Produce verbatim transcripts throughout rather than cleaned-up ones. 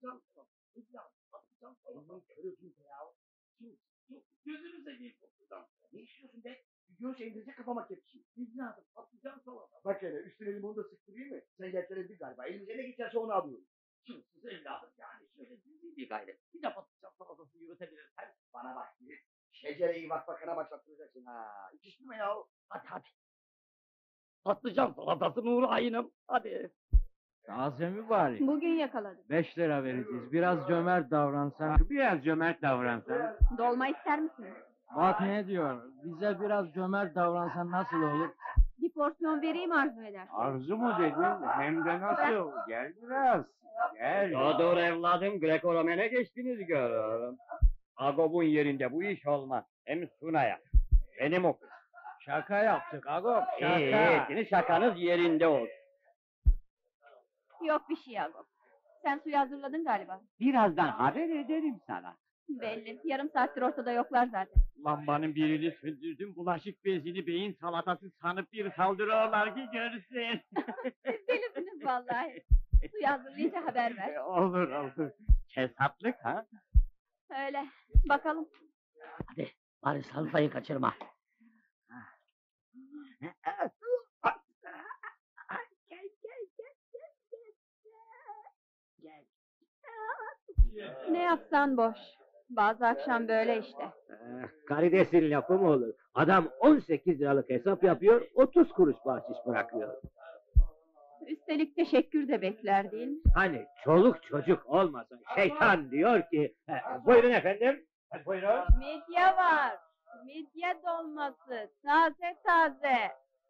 patlıcan salata. İzlan, patlıcan salata. Körüsün ya. Sus, sus. Gözünü seveyim patlıcan. Ne işliyorsun be? Göğüs eğdirecek kafama kepçi. İzlan, patlıcan salata. Bak hele üstüne limonu da sıktırayım mı? Sen yeltenedin galiba. Elinize ne geçerse onu alıyorum. Çılsız evladım yani. Şöyle düzgün bir gayret. Bir de patlıcan salatası yürütebilirsen bana bak. Şecereyi bak bakana başlattıracaksın ha. İkiştirme ya. Hadi hadi. Patlıcan salatası Nuri Ayın'ım. Hadi. Taze mi bari? Bugün yakaladım. Beş lira vereceğiz. Biraz cömert davransan. Biraz cömert davransan. Dolma ister misiniz? Bak ne diyor. Bize biraz cömert davransan nasıl olur? Bir porsiyon vereyim arzu eder. Arzu mu dedin? Hem de nasıl? Gel biraz. Gel. Doğru evladım, Greco-Romen'e geçtiniz görüyorum. Agop'un yerinde bu iş olmaz. Hem Suna'ya. Benim o kız. Şaka yaptık Agop. Şaka. İyi, iyi, sizin şakanız yerinde olsun. Yok bir şey Agop. Sen suyu hazırladın galiba. Birazdan haber ederim sana. Belli. Yarım saattir ortada yoklar zaten. Lambanın birini söndürdüm, bulaşık bezini beyin salatası sanıp bir saldırıyorlar ki görsün. Siz delisiniz vallahi. Suyu hazırlayınca haber ver. olur olur. Kesatlık ha? Öyle. Bakalım. Hadi bari salatayı kaçırma. Gel gel gel gel gel. Gel. Ne yapsan boş. Bazı akşam böyle işte. Karidesin lafı mı olur? Adam on sekiz liralık hesap yapıyor, otuz kuruş bahşiş bırakıyor. Üstelik teşekkür de bekler değil mi? Hani çoluk çocuk olmasın, şeytan diyor ki... Buyurun efendim. Buyurun. Midye var. Midye dolması. Taze taze.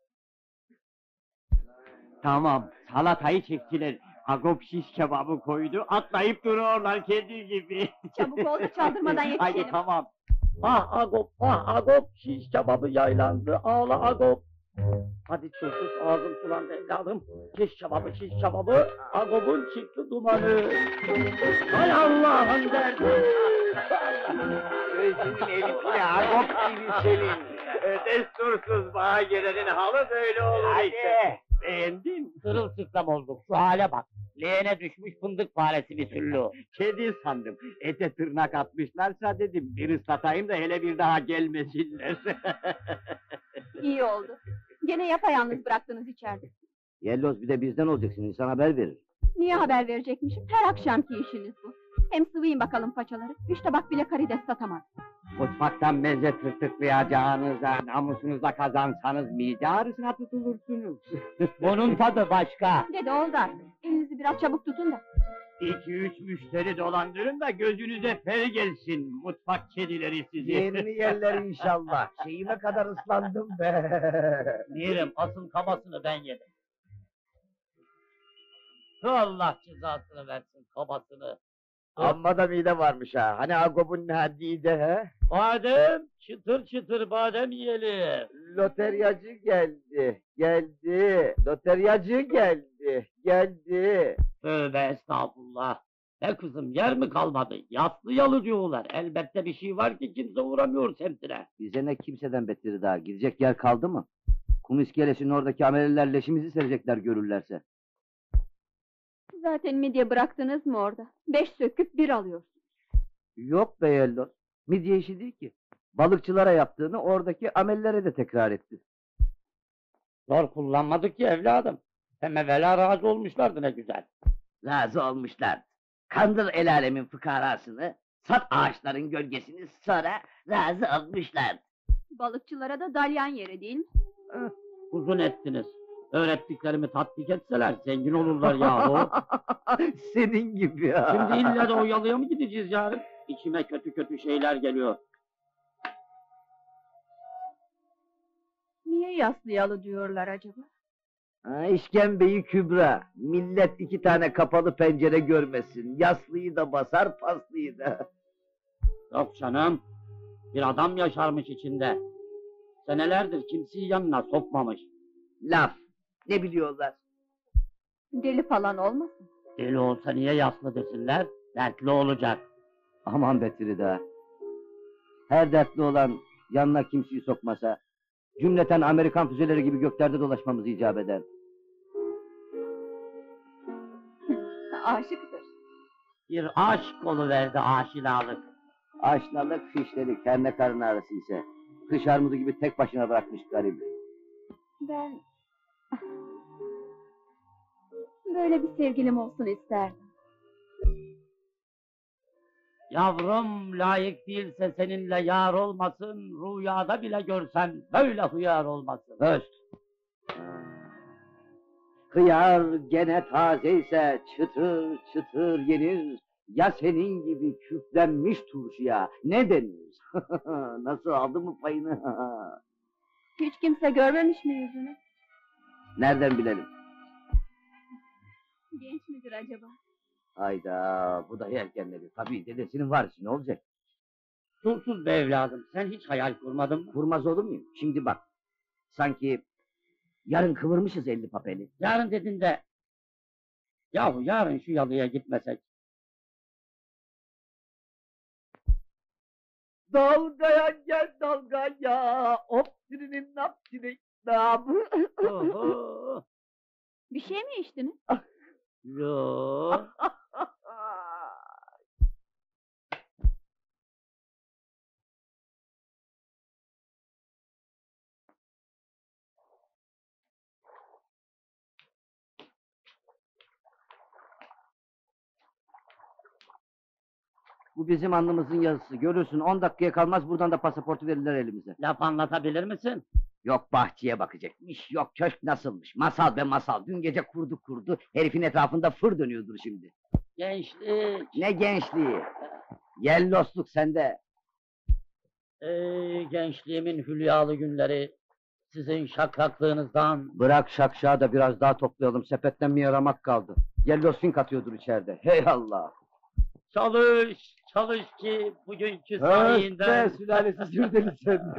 Tamam, salatayı çektiler. Agop şiş kebabı koydu, atlayıp duruyorlar kedi gibi. Çabuk ol da çaldırmadan yetişelim. Haydi tamam. Ah Agop, ah Agop, şiş kebabı yaylandı, ağla Agop. Hadi çocuk, ağzım sulandı evladım. Şiş kebabı, şiş kebabı, Agop'un çıktı dumanı. Hay Allah'ın derdi. Gözünün elifine Agop gibi senin. Destursuz bağa gelenin halı böyle olur işte. Beğendin? Sırılsıklam olduk, şu hale bak. Leğene düşmüş fındık faresi bir türlü. Kedi sandım. Ete tırnak atmışlarsa dedim, bir ıslatayım da hele bir daha gelmesinler. İyi oldu. Gene yapayalnız bıraktınız içeride. Yelloz bir de bizden olacaksın, insan haber verir. Niye haber verecekmişim? Her akşamki işiniz bu. Hem sıvayın bakalım paçaları. Üç tabak bile karides satamaz. Mutfaktan meze tırtıklayacağınıza, namusunuzla kazansanız mide ağrısına tutulursunuz. Bunun tadı başka. Dede oldu artık. Elinizi biraz çabuk tutun da. İki üç müşteri dolandırın da gözünüze fer gelsin, mutfak kedileri sizi. Yerini yerler inşallah. Şeyime kadar ıslandım be. Yerim, asıl kabasını ben yedim. Allah cezasını versin kabasını. Amma da mide varmış ha. Hani Agop'un hadide he? Badem, çıtır çıtır badem yiyelim. Loteryacı geldi, geldi. Loteryacı geldi, geldi. Tövbe estağfurullah. Be kızım yer mi kalmadı? Yaslı yalı diyorlar. Elbette bir şey var ki kimse uğramıyor semtine. Bize ne kimseden beteri daha. Gidecek yer kaldı mı? Kum iskelesinin oradaki ameleler leşimizi serecekler görürlerse. Zaten midye bıraktınız mı orada? Beş söküp bir alıyorsun. Yok be Yelloz. Midye işi değil ki. Balıkçılara yaptığını oradaki amellere de tekrar etti. Zor kullanmadık ki evladım. Hem evvela razı olmuşlardı ne güzel. Razı olmuşlar. Kandır el alemin fıkarasını, sat ağaçların gölgesini, sonra razı olmuşlar. Balıkçılara da dalyan yeri değil mi? Uzun ettiniz. Öğrettiklerimi tatbik etseler zengin olurlar yahu. Senin gibi ya. Şimdi illa da o yalıya mı gideceğiz yarın? İçime kötü kötü şeyler geliyor. Niye yaslıyalı diyorlar acaba? Ha, işkembeyi Kübra. Millet iki tane kapalı pencere görmesin. Yaslıyı da basar, paslıyı da. Yok canım. Bir adam yaşarmış içinde. Senelerdir kimseyi yanına sokmamış. Laf. Ne biliyorlar? Deli falan olmasın? Deli olsa niye yaslı desinler? Dertli olacak. Aman Betiri daha. Her dertli olan yanına kimseyi sokmasa, cümleten Amerikan füzeleri gibi göklerde dolaşmamız icap eder. Aşıktır. Bir aşk oluverdi aşinalık. Aşnalık fişledik her ne karın ağrısı ise. Kış armudu gibi tek başına bırakmış garibi. Ben... Böyle bir sevgilim olsun isterdim. Yavrum layık değilse seninle yar olmasın, rüyada bile görsen böyle hıyar olmasın. Höst! Hıyar gene tazeyse çıtır çıtır yenir. Ya senin gibi küflenmiş turşuya ne denir? Nasıl aldı mı payını? Hiç kimse görmemiş mi yüzünü? Nereden bilelim? Genç midir acaba? Hayda, bu da erkenleri. Tabii dedesinin varisi ne olacak? Dursuz be evladım, sen hiç hayal kurmadın mı? Vurmaz olur muyum? Şimdi bak, sanki yarın kıvırmışız elli papeli. Yarın dedin de... Yahu yarın şu yalıya gitmesek. Dalgaya gel dalgaya, hop sirinin nap sinek namı. Oho! Bir şey mi içtiniz? Yo. Bu bizim alnımızın yazısı. Görürsün on dakikaya kalmaz buradan da pasaportu verirler elimize. Laf anlatabilir misin? Yok bahçeye bakacakmış, yok köşk nasılmış. Masal be masal. Dün gece kurdu kurdu. Herifin etrafında fır dönüyordur şimdi. Gençlik. Ne gençliği. Yellostluk sende. Ey gençliğimin hülyalı günleri. Sizin şakraklığınızdan. Bırak şakşağı da biraz daha toplayalım. Sepetten bir yaramak kaldı. Yellosfink atıyordur içeride. Hey Allah. Çalış, çalış ki bugünkü sahinden... sülalesi sürdeli sen.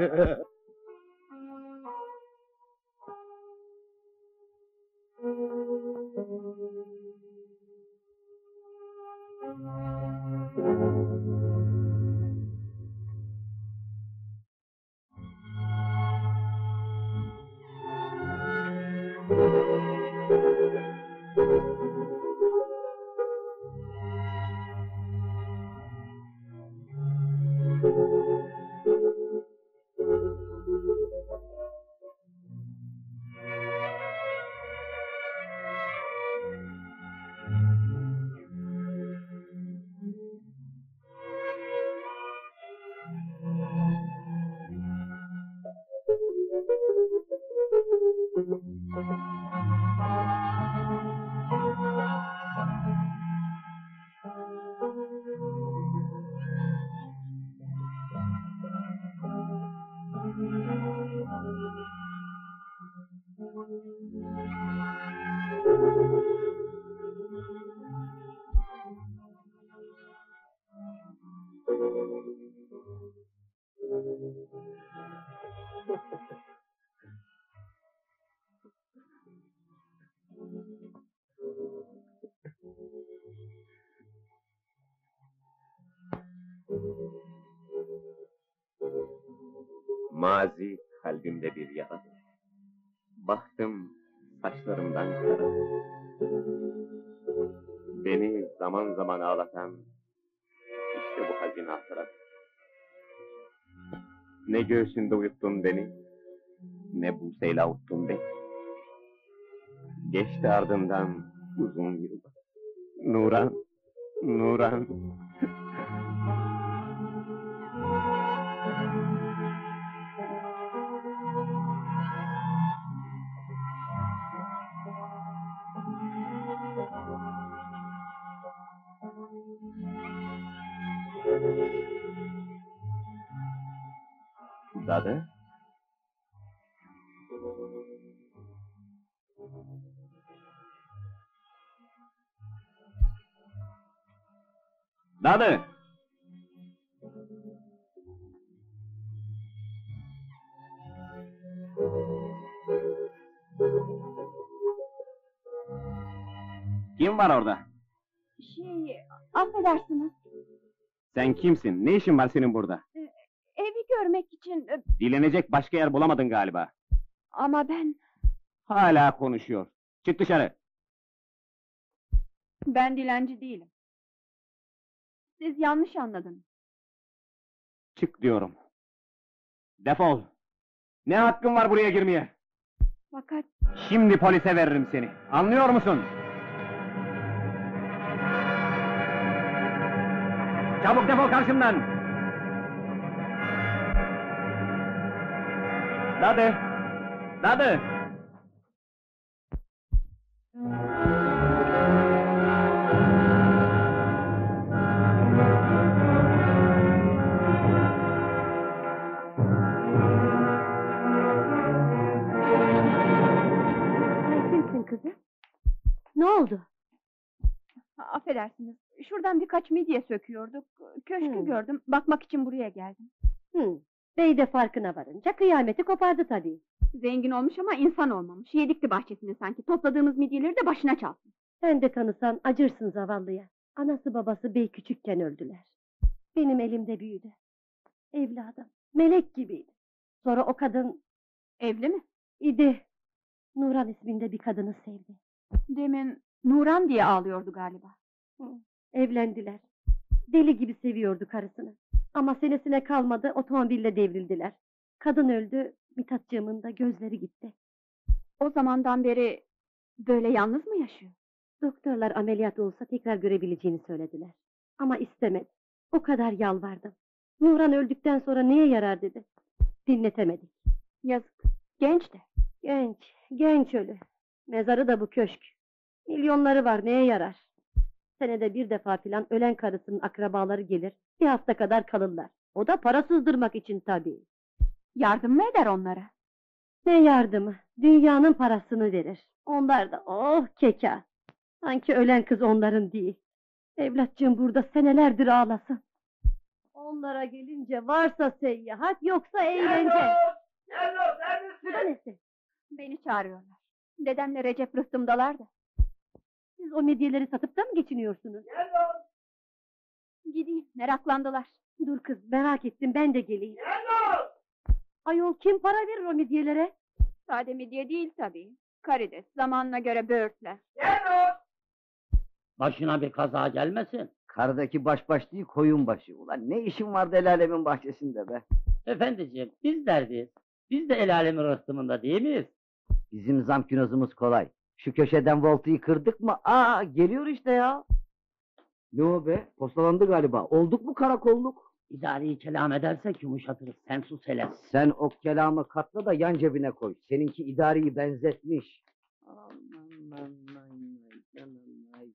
Mazi kalbimde bir yaradır. Bahtım saçlarımdan kara. Beni zaman zaman ağlatan işte bu hazin hatıra. Ne göğsünde uyuttun beni, ne buseyle avuttun beni. Geçti ardından uzun yıllar. Nuran, Nuran. Dadı? Dadı! Kim var orada? Şey, affedersiniz. Sen kimsin? Ne işin var senin burada? Evi görmek için... e, Dilenecek başka yer bulamadın galiba. Ama ben... Hala konuşuyor. Çık dışarı. Ben dilenci değilim. Siz yanlış anladınız. Çık diyorum. Defol. Ne hakkın var buraya girmeye? Fakat Şimdi polise veririm seni. Anlıyor musun? Çabuk defol karşımdan. Dadı. Dadı. sen kimsin kızım? Ne oldu? Affedersiniz. Şuradan birkaç midye söküyorduk. Köşkü gördüm. Bakmak için buraya geldim. Hı. Bey de farkına varınca kıyameti kopardı tabii. Zengin olmuş ama insan olmamış. Yedikli bahçesini sanki. Topladığımız midyeleri de başına çalsın. Sen de tanısan acırsın zavallıya. Anası babası bey küçükken öldüler. Benim elimde büyüdü. Evladım, melek gibiydi. Sonra o kadın Evli mi? idi. Nuran isminde bir kadını sevdi. Demin Nuran diye ağlıyordu galiba. Evlendiler. Deli gibi seviyordu karısını. Ama senesine kalmadı, otomobille devrildiler. Kadın öldü, Mithatcığımın da gözleri gitti. O zamandan beri böyle yalnız mı yaşıyor? Doktorlar ameliyat olsa tekrar görebileceğini söylediler. Ama istemedi. O kadar yalvardım. Nuran öldükten sonra neye yarar dedi. Dinletemedik. Yazık. Genç de. Genç, genç ölü. Mezarı da bu köşk. Milyonları var, neye yarar? Senede bir defa filan ölen karısının akrabaları gelir, bir hafta kadar kalırlar. O da para sızdırmak için tabii. Yardım mı eder onlara? Ne yardımı? Dünyanın parasını verir. Onlar da oh keka. Sanki ölen kız onların değil. Evlatçığım burada senelerdir ağlasın. Onlara gelince varsa seyyahat yoksa eğlence. Hello, Bu da neredesin? nesi? Beni çağırıyorlar. Dedemle Recep rıhtımdalar da. Siz o midyeleri satıp da mı geçiniyorsunuz? Hello, Gideyim, meraklandılar. Dur kız, merak ettim, ben de geleyim. hello. Ayol kim para verir o midyelere? Sade midye değil tabii. Karides, zamanına göre böğürtler. Hello. Başına bir kaza gelmesin. Kardaki baş baş değil koyun başı. Ulan ne işin vardı el alemin bahçesinde be? Efendiciğim, biz derdiyiz. Biz de el alemin rıhtımında değil miyiz? Bizim zam kinozumuz kolay. Şu köşeden voltayı kırdık mı? Aa geliyor işte ya. Ne o be? Postalandı galiba. Olduk mu karakolluk? İdareyi kelam edersek yumuşatırız. Sen sus hele. Sen o kelamı katla da yan cebine koy. Seninki idareyi benzetmiş. Aman aman canım ay.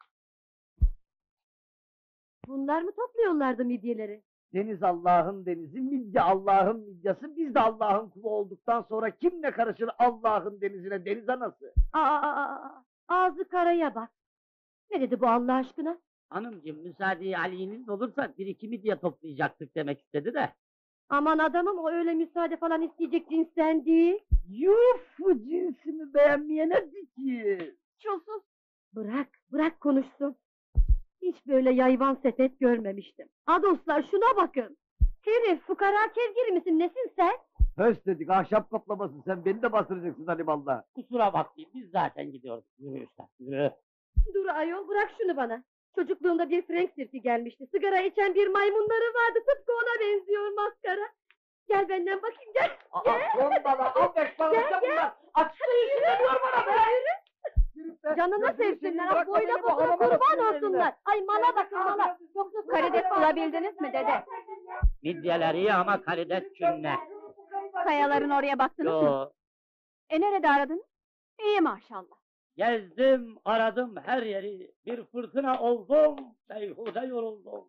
Bunlar mı topluyorlardı midyeleri? Deniz Allah'ın denizi, midye Allah'ın midyası. Biz de Allah'ın kulu olduktan sonra kimle karışır Allah'ın denizine, deniz anası? Aa, aa, aa, ağzı karaya bak. Ne dedi bu Allah aşkına? Hanımcığım, müsaadeyi aliyiniz olursa bir iki midye toplayacaktık demek istedi de. Aman adamım, o öyle müsaade falan isteyecek cinsten değil. Yuf, bu cinsimi beğenmeyene dikir. Çulsuz. Bırak, bırak konuşsun. Hiç böyle yayvan sepet görmemiştim. Ha dostlar, şuna bakın. Herif, fukara kevgiri misin, nesin sen? Höst dedik, ahşap kaplaması, sen beni de bastıracaksın hani valla. Kusura bakmayın, biz zaten gidiyoruz. Yürü üstad, yürü. Dur ayol, bırak şunu bana. Çocukluğumda bir Frank sirki gelmişti. Sigara içen bir maymunları vardı, tıpkı ona benziyor maskara. Gel benden bakayım, gel. Aa, Gel. son bana, al beş bana, Gel, işte gel. bunlar. Açtı işini diyor bana be. Canını sevsinler, ah boyuna posuna kurban olsunlar. Ay mala bakın mala. Yoksa Karides bulabildiniz mi dede? Midyeler iyi ama karides cümle. Kayaların oraya baktınız mı? Yo, E nerede aradınız? İyi maşallah. gezdim, aradım her yeri. Bir fırtına oldum, beyhude yoruldum.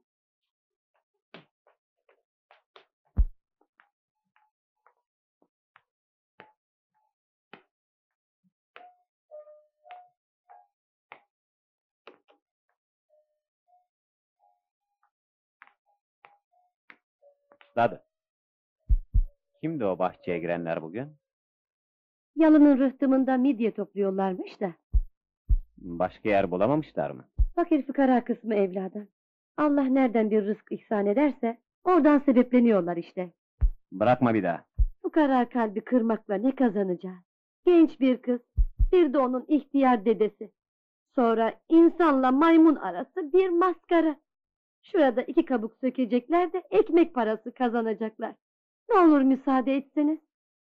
Dadı. Kimdi o bahçeye girenler bugün? Yalının rıhtımında midye topluyorlarmış da. Başka yer bulamamışlar mı? Fakir fıkara kısmı evladım. Allah nereden bir rızk ihsan ederse oradan sebepleniyorlar işte. Bırakma bir daha. Fukara kalbi kırmakla ne kazanacağız? Genç bir kız, bir de onun ihtiyar dedesi. Sonra insanla maymun arası bir maskara. Şurada iki kabuk sökecekler de ekmek parası kazanacaklar. Ne olur müsaade etseniz.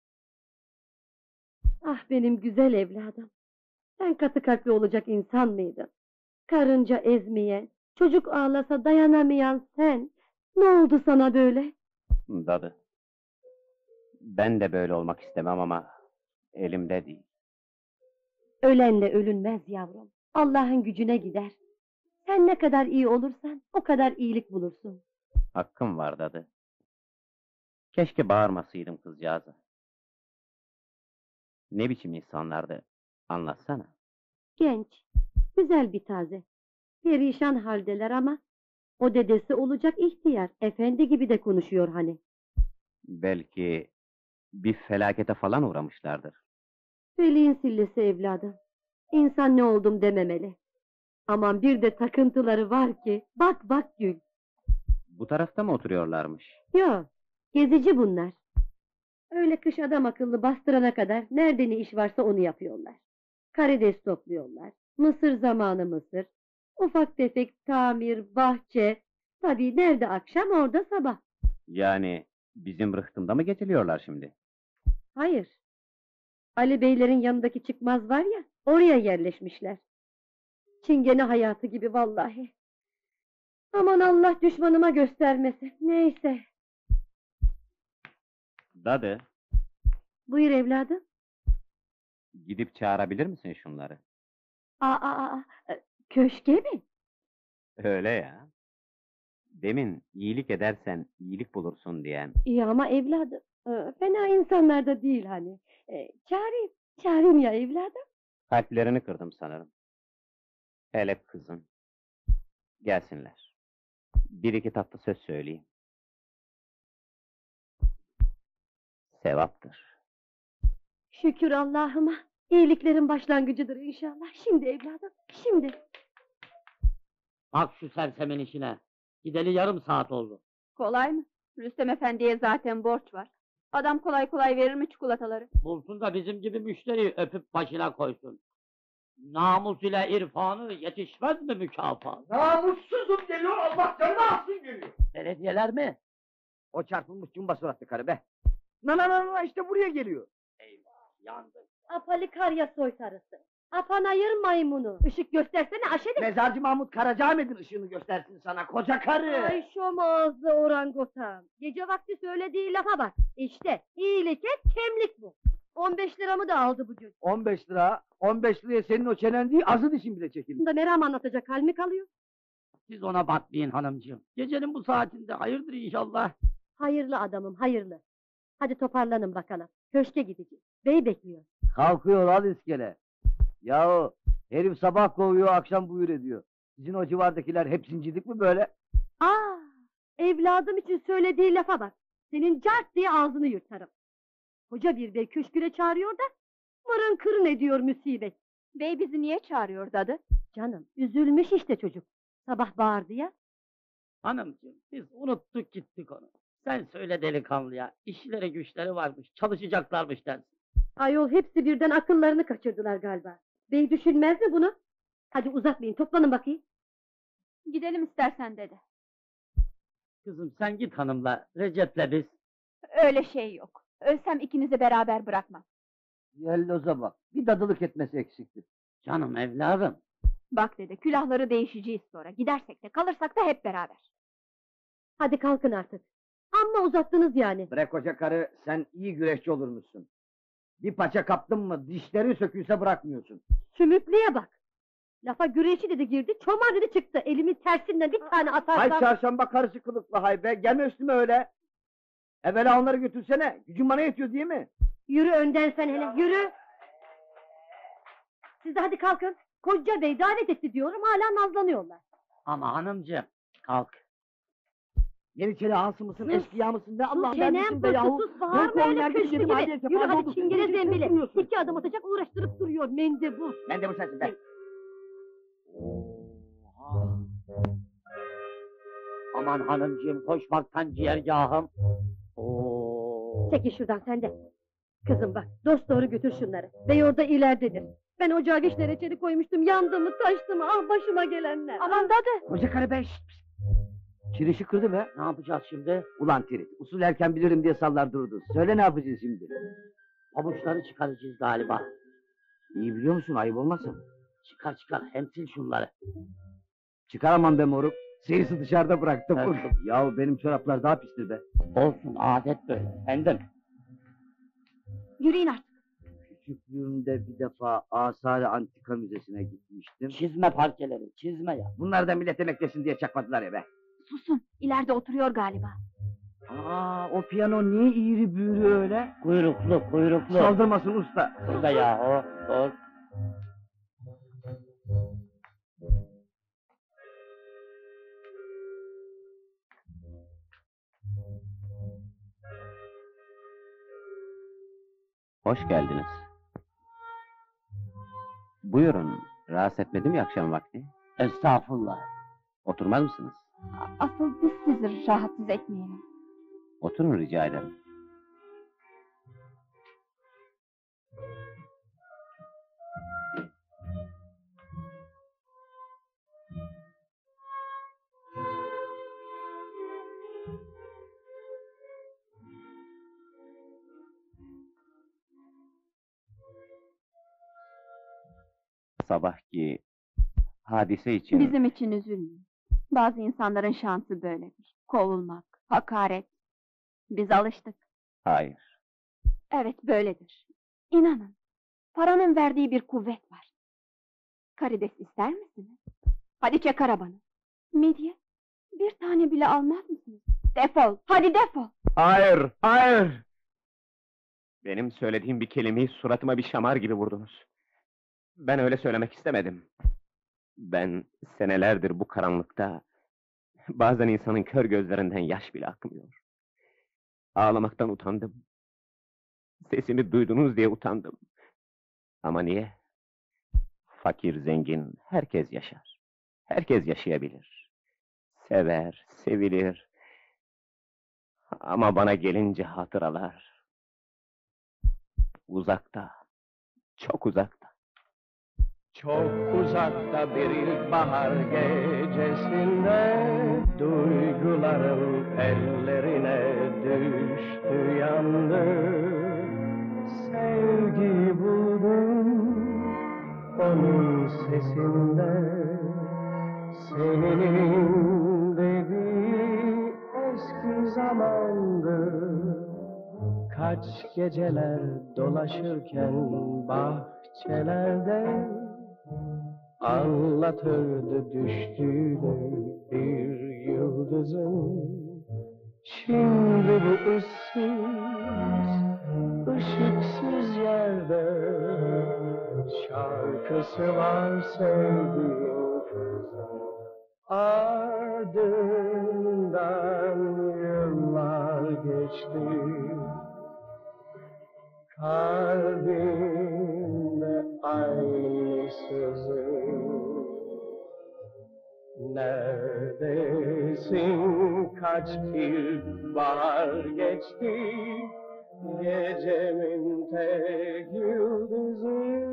Ah benim güzel evladım. Sen katı kalpli olacak insan mıydın? Karınca ezmeye, çocuk ağlasa dayanamayan sen. Ne oldu sana böyle? Dadı. Ben de böyle olmak istemem ama elimde değil. Ölenle ölünmez yavrum. Allah'ın gücüne gider. Sen ne kadar iyi olursan o kadar iyilik bulursun. Hakkım var dadı. Keşke bağırmasaydım kızcağıza. Ne biçim insanlardı, anlatsana. Genç, güzel bir taze. Perişan haldeler ama o dedesi olacak ihtiyar. Efendi gibi de konuşuyor hani. Belki bir felakete falan uğramışlardır. Veli'nin sillesi evladım. İnsan ne oldum dememeli. Aman bir de takıntıları var ki, bak bak gül. Bu tarafta mı oturuyorlarmış? Yo, gezici bunlar. Öyle kış adam akıllı bastırana kadar nerede ne iş varsa onu yapıyorlar. Karides topluyorlar, mısır zamanı mısır, ufak tefek tamir, bahçe. Tabii nerede akşam orada sabah. Yani bizim rıhtımda mı geçiliyorlar şimdi? Hayır. Ali Beylerin yanındaki çıkmaz var ya, oraya yerleşmişler. Çingene hayatı gibi vallahi. Aman Allah düşmanıma göstermesin. Neyse. Dadı, Buyur evladım. gidip çağırabilir misin şunları? Aa, aa, aa, köşke mi? Öyle ya. Demin iyilik edersen iyilik bulursun diyen. İyi ama evladım. e, Fena insanlar da değil hani. E, Çağırayım. Çağırayım ya evladım. Kalplerini kırdım sanırım. Hele kızın. Gelsinler. Bir iki tatlı söz söyleyeyim. Sevaptır. Şükür Allah'ıma. İyiliklerin başlangıcıdır inşallah. Şimdi evladım. Şimdi. Bak şu sersemin işine. Gideli yarım saat oldu. Kolay mı? Rüstem Efendi'ye zaten borç var. Adam kolay kolay verir mi çikolataları? Bulsun da bizim gibi müşteri öpüp başına koysun. Namus ile irfanı yetişmez mi mükafat? Namussuzum geliyor, Allah canını alsın geliyor. Belediyeler mi? O çarpılmış cumba suratlı karı be. Na na na na işte buraya geliyor. Eyvah, yandık. Apalikarya soytarısı. Apanayır maymunu. Işık göstersene aşedim. Mezarcı Mahmut Karacaahmet'in ışığını göstersin sana koca karı. Ay şom ağızlı orangutan. Gece vakti söylediği lafa bak. İşte iyilik et, kemlik bu. On beş liramı da aldı bugün. on beş lira, on beş liraya senin o çenen değil, azı dişin bile çekildi. Bunda meram anlatacak hal mi kalıyor? Siz ona bakmayın hanımcığım. Gecenin bu saatinde hayırdır inşallah. Hayırlı adamım, hayırlı. Hadi toparlanın bakalım. Köşke gideceğiz. Bey bekliyor. Kalkıyor al iskele. Yahu herif sabah kovuyor, akşam buyur ediyor. Sizin o civardakiler hep zincirlik mi böyle? Aa, evladım için söylediği lafa bak. Senin cart diye ağzını yırtarım. Koca bir bey köşküre çağırıyor da mırın kırın ediyor musibet. Bey bizi niye çağırıyor dadı? Canım, üzülmüş işte çocuk. Sabah bağırdı ya. Hanımcığım biz unuttuk gittik onu. Sen söyle delikanlıya. İşleri güçleri varmış, çalışacaklarmış dersin. Ayol hepsi birden akıllarını kaçırdılar galiba. Bey düşünmez mi bunu? Hadi uzatmayın, toplanın bakayım. Gidelim istersen dede. Kızım sen git hanımla, Recep'le biz. Öyle şey yok. Ölsem ikinizi beraber bırakmam. Yelloza bak, bir dadılık etmesi eksikti. Canım evladım. Bak dede, külahları değişeceğiz sonra. Gidersek de kalırsak da hep beraber. Hadi kalkın artık. Amma uzattınız yani. Bre koca karı, sen iyi güreşçi olurmuşsun. Bir paça kaptın mı, dişleri sökülse bırakmıyorsun. Sümüklüye bak. Lafa güreşi dedi girdi, çomar dedi çıktı. Elimi tersinden bir tane atarsam... Hay çarşamba karısı kılıklı hay be, gelme üstüme öyle. Evvela onları götürsene, gücün bana yetiyor değil mi? Yürü önden sen hele, yürü! Siz de hadi kalkın. Koca bey davet etti diyorum, hala nazlanıyorlar. Ama hanımcığım, kalk. Yeniçeri ağası mısın, Sus, eşkıya mısın be Allah Sus ben çenem misin be pırtı yahu? sus, bağırma Ben öyle nerede köşkü gidelim, gibi. hadi Yürü sefa hadi bulduk, çingene seni zembili. tutmuyorsun. İki adım atacak uğraştırıp duruyor mendebur. Ben de bu sensin be. Oha! Aman hanımcığım, koşmaktan ciğergahım. Oo! Çekil şuradan sen de. Kızım bak, dost doğru götür şunları. Bey orada ileridedir. Ben ocağa vişne reçeli koymuştum, yandı mı taştı mı, ah başıma gelenler. Aman dadı! Koca karı be, şşt, şşt. Kirişi kırdı be. Ne yapacağız şimdi? Ulan Tirit, usul erken bilirim diye sallar durdu. Söyle ne yapacağız şimdi? Pabuçları çıkaracağız galiba. İyi biliyor musun, ayıp olmasın? Çıkar çıkar, hem sil şunları. Çıkaramam be moruk. Seyisi dışarıda bıraktım. Evet. Yahu benim çoraplar daha pistir be. Olsun, adet böyle. Efendim. Yürüyün artık. Küçüklüğümde bir defa Asari Antika Müzesi'ne gitmiştim. Çizme parkeleri, çizme ya. Bunlar da millet emeklesin diye çakmadılar ya be. Susun. İleride oturuyor galiba. Aa, o piyano niye iğri büğrü öyle? Kuyruklu, kuyruklu. Saldırmasın usta. Burada ya, o, o. Hoş geldiniz. Buyurun, rahatsız etmedim ya akşam vakti. Estağfurullah. Oturmaz mısınız? A- Asıl biz sizi rahatsız etmeyelim. Oturun rica ederim. Sabahki hadise için... Bizim için üzülmeyin. Bazı insanların şansı böyledir. Kovulmak, hakaret. Biz alıştık. Hayır. Evet, böyledir. İnanın. Paranın verdiği bir kuvvet var. Karides ister misiniz? Hadi çek arabanı. Midye, bir tane bile almaz mısınız? Defol, hadi defol. Hayır, hayır! Benim söylediğim bir kelimeyi suratıma bir şamar gibi vurdunuz. Ben öyle söylemek istemedim. Ben senelerdir bu karanlıkta... Bazen insanın kör gözlerinden yaş bile akmıyor. Ağlamaktan utandım. Sesimi duydunuz diye utandım. Ama niye? Fakir, zengin, herkes yaşar. Herkes yaşayabilir. Sever, sevilir. Ama bana gelince hatıralar... Uzakta, çok uzakta. Çok uzakta bir ilkbahar gecesinde duygularım ellerine düştü yandı. Sevgi buldum onun sesinde, senin dediği eski zamandı. Kaç geceler dolaşırken bahçelerde anlatırdı düştüğünü bir yıldızın. Şimdi bu ıssız, ışıksız yerde şarkısı var sevdiğim kızın. Ardından yıllar geçti, kalbimde aynı sızı. Neredesin, kaç ilkbahar geçti, gecemin tek yıldızı.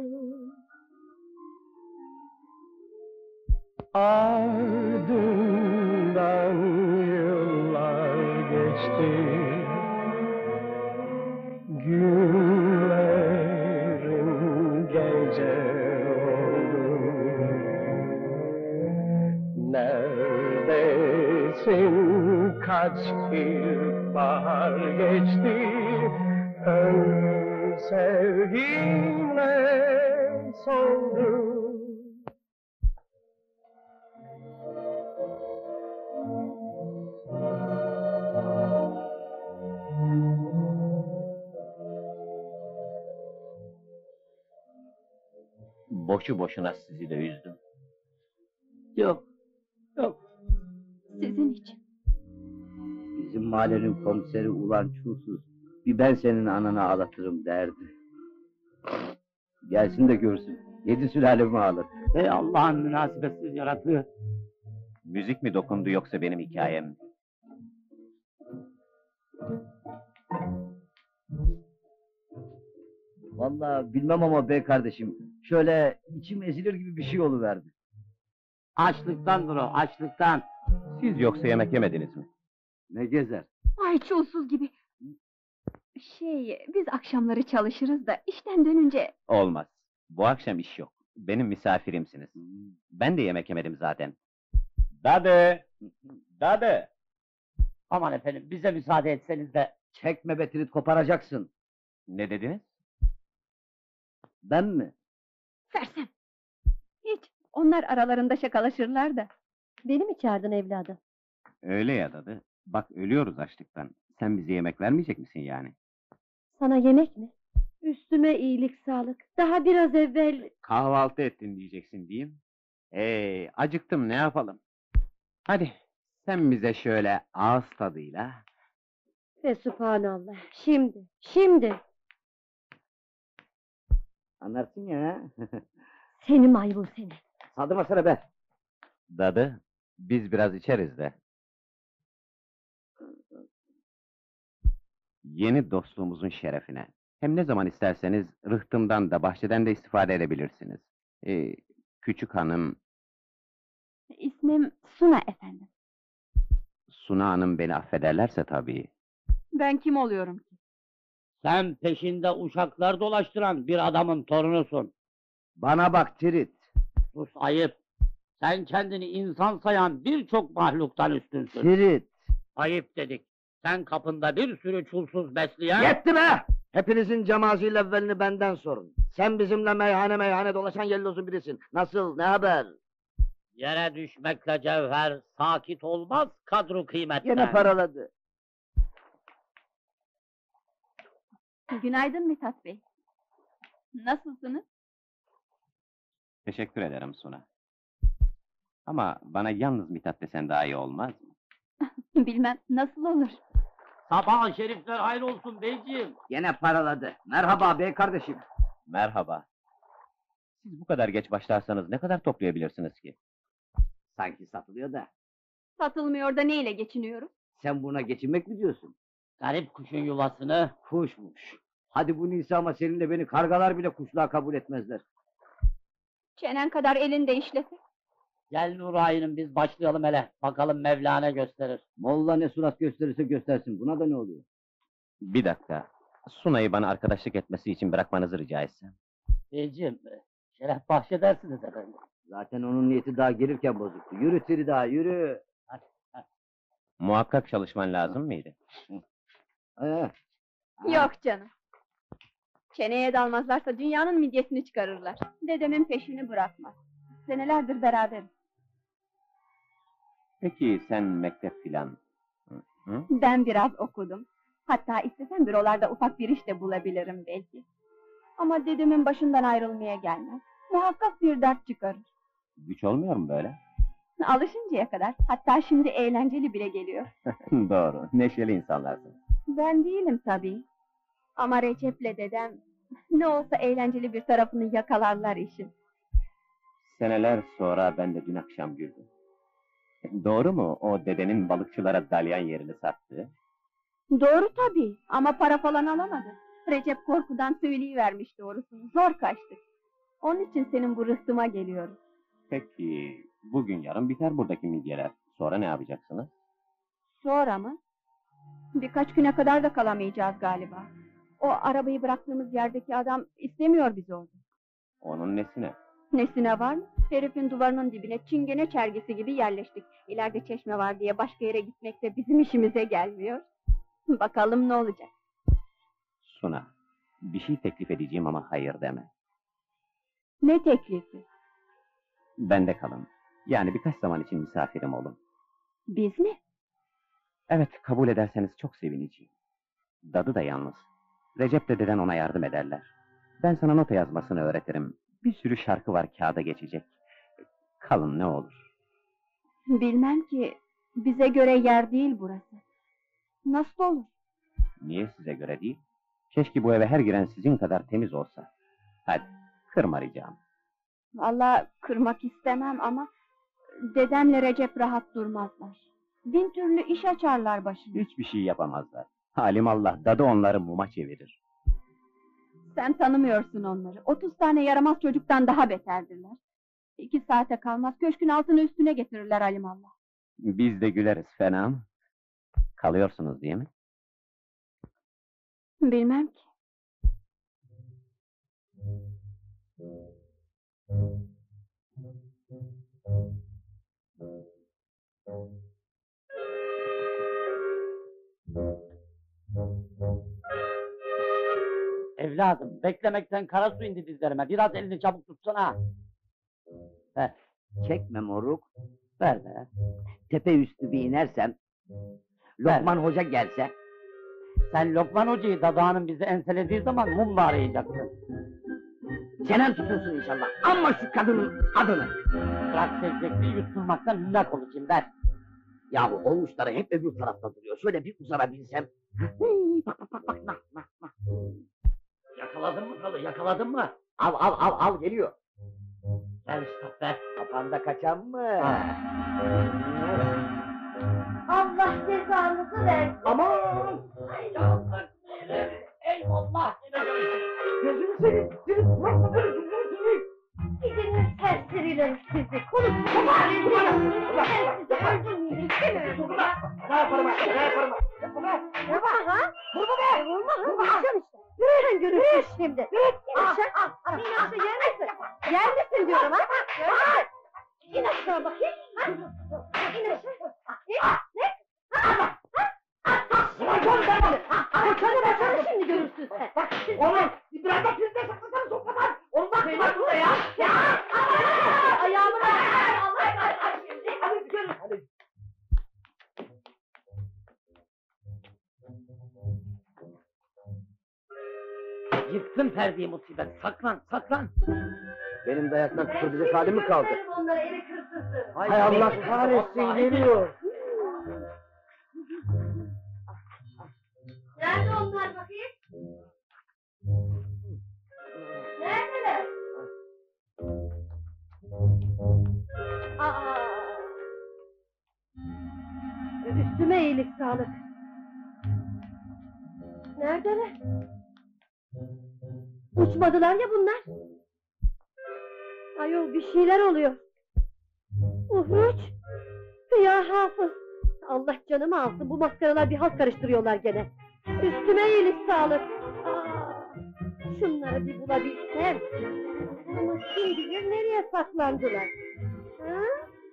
Ardından yıllar geçti, günlerim gece oldu. Neredesin, kaç ilkbahar geçti, ömrüm sevginle soldu. Boşu boşuna sizi de üzdüm. Yok, yok. Sizin için. Bizim mahallenin komiseri ulan çulsuz. Bir ben senin ananı ağlatırım derdi. Gelsin de görsün. Yedi sülalemi ağlar. Ey Allah'ın münasebetsiz yaratığı. Müzik mi dokundu yoksa benim hikayem mi? Vallahi bilmem ama be kardeşim. Şöyle içim ezilir gibi bir şey oluverdi. Açlıktandır o, açlıktan. Siz yoksa yemek yemediniz mi? Ne gezer? Ay çulsuz gibi. Şey, biz akşamları çalışırız da işten dönünce... Olmaz. Bu akşam iş yok. Benim misafirimsiniz. Ben de yemek yemedim zaten. Dadı! Dadı! Aman efendim, bize müsaade etseniz de. Çekme be Tirit, koparacaksın. Ne dediniz? Ben mi? Sersem! Hiç, onlar aralarında şakalaşırlar da. Beni mi çağırdın evladım? Öyle ya dadı. Bak ölüyoruz açlıktan. Sen bize yemek vermeyecek misin yani? Sana yemek mi? Üstüme iyilik sağlık. Daha biraz evvel... Kahvaltı ettin diyeceksin diyeyim. Hey, acıktım ne yapalım? Hadi, sen bize şöyle ağız tadıyla... Ve subhanallah. Şimdi, şimdi. Anlarsın ya. Seni maymun seni. Saldırmasana be. Dadı, biz biraz içeriz de. Yeni dostluğumuzun şerefine. Hem ne zaman isterseniz rıhtımdan da bahçeden de istifade edebilirsiniz. Ee, küçük hanım, İsmim Suna efendim. Suna Hanım beni affederlerse tabii. Ben kim oluyorum ki? Sen peşinde uşaklar dolaştıran bir adamın torunusun. Bana bak Tirit. Sus, ayıp. Sen kendini insan sayan birçok mahluktan üstünsün. Tirit. Ayıp dedik. Sen kapında bir sürü çulsuz besleyen... Yetti be! Hepinizin cemazil evvelini benden sorun. Sen bizimle meyhane meyhane dolaşan yellozun birisin. Nasıl, ne haber? Yere düşmekle cevher, sakit olmaz kadru kıymetten. Yine paraladı. Günaydın Mithat Bey. Nasılsınız? Teşekkür ederim Suna. Ama bana yalnız Mithat desen daha iyi olmaz mı? Bilmem, nasıl olur? Sabah şerifler hayır olsun beyciğim. Yine paraladı. Merhaba bey kardeşim. Merhaba. Siz bu kadar geç başlarsanız ne kadar toplayabilirsiniz ki? Sanki satılıyor da. Satılmıyor da neyle geçiniyorum? Sen buna geçinmek mi diyorsun? Garip kuşun yuvasını. Kuşmuş. Hadi bu Nisa ama seninle beni kargalar bile kuşluğa kabul etmezler. Çenen kadar elinde işlesin. Gel Nuray'ın biz başlayalım hele. Bakalım Mevla ne gösterir. Molla ne surat gösterirse göstersin. Buna da ne oluyor? Bir dakika. Suna'yı bana arkadaşlık etmesi için bırakmanızı rica etsem. Beyciğim, şeref bahşedersiniz efendim. Zaten onun niyeti daha gelirken bozuktu. Yürü Tiri daha yürü. Muhakkak çalışman lazım mıydı? Ee, Yok canım. Çeneye dalmazlarsa dünyanın midyesini çıkarırlar. Dedemin peşini bırakmaz. Senelerdir beraberiz. Peki sen mektep filan... Hı? Hı? Ben biraz okudum. Hatta istesem bürolarda ufak bir iş de bulabilirim belki. Ama dedemin başından ayrılmaya gelmez. Muhakkak bir dert çıkarır. Güç olmuyor mu böyle? Alışıncaya kadar, hatta şimdi eğlenceli bile geliyor. Doğru, neşeli insanlarsın. Ben değilim tabii. Ama Recep'le dedem, ne olsa eğlenceli bir tarafını yakalarlar işin. Seneler sonra ben de dün akşam güldüm. Doğru mu o dedenin balıkçılara dalyan yerini sattı? Doğru tabii, ama para falan alamadı. Recep korkudan söyleyivermiş doğrusunu, zor kaçtık. Onun için senin bu rıhtıma geliyorum. Peki, bugün yarın biter buradaki midyeler. Sonra ne yapacaksınız? Sonra mı? Birkaç güne kadar da kalamayacağız galiba. O arabayı bıraktığımız yerdeki adam istemiyor bizi orada. Onun nesine? Nesine var mı? Herifin duvarının dibine çingene çergisi gibi yerleştik. İleride çeşme var diye başka yere gitmek de bizim işimize gelmiyor. Bakalım ne olacak? Suna, bir şey teklif edeceğim ama hayır deme. Ne teklifi? Bende kalın. Yani birkaç zaman için misafirim olun. Biz mi? Evet, kabul ederseniz çok sevineceğim. Dadı da yalnız. Recep dededen ona yardım ederler. Ben sana nota yazmasını öğretirim. Bir sürü şarkı var kağıda geçecek. Kalın ne olur. Bilmem ki, bize göre yer değil burası. Nasıl olur? Niye size göre değil? Keşke bu eve her giren sizin kadar temiz olsa. Hadi, kırma ricam. Vallahi kırmak istemem ama... dedemle Recep rahat durmazlar. Bin türlü iş açarlar başına. Hiçbir şey yapamazlar. Halimallah, dadı onları muma çevirir. Sen tanımıyorsun onları. Otuz tane yaramaz çocuktan daha beterdirler. İki saate kalmaz, köşkün altını üstüne getirirler alimallah. Biz de güleriz, fena mı? Kalıyorsunuz değil mi? Bilmem ki. Evladım, beklemekten kara su indi dizlerime. Biraz elini çabuk tutsana. Çekme moruk. Ver be. Tepe üstü bir inersem, Lokman Hoca gelse, Sen Lokman Hoca'yı dadağının bizi enselediği zaman mumla arayacaksın. çenen tutulsun inşallah. Ama şu kadının adını. Bırak sevecekliği yutturmaktan hüllak olacağım ver. Yahu olmuşları hep öbür tarafta duruyor. Şöyle bir uzanabilsem. Bak bak bak bak. Nah, nah, nah. Yakaladın mı kalı, yakaladın mı? Al al al al geliyor. Ver üstad ver. Kafanda kaçan mı? Allah cezanızı versin. Aman! Eyvallah. Eyvallah. Yine görüşürüz. Gözünü seveyim. Seni bırakma böyle gözünü seveyim. Gidiniz serseriler sizi. Konuşmayın. Ben sizi öldürmeyi istemiyorum. Ne yaparım ben? Ne yaparım ben? Vurma ha? Vurma be! Vurma ha? Vuracağım işte. Sen görürsün şimdi. İn aşağı. İn aşağı yer misin? Yer misin diyorum ha? İn aşağı bakayım. Ha? İn aşağı. Ne? Ne? Ha? Ha? Bırakın ben bunu. Kaçanı başarı şimdi görürsün sen. Bak oğlum bir biraz da prizde saklasanız o kadar. Olmaz mı bak buraya? Ya! Ayağımı da. Allah Allah şimdi. Hadi görün. Hadi. Yıktın perdeyi musibet. Saklan, saklan. Benim dayaktan kıpırdayacak halim mi kaldı? Ben onları eve kırsızsın. Hay Allah kahretsin geliyor. Nerede onlar bakayım? Neredeler? Aa! Üstüme iyilik sağlık. Neredeler? Uçmadılar ya bunlar. Ayol bir şeyler oluyor. Uhruç! Ya Hafız! Allah canımı alsın, bu maskaralar bir halt karıştırıyorlar gene. Üstüme iyilik sağlık. Aa, şunları bir bulabilsem. Ama kim bilir nereye saklandılar. Ha?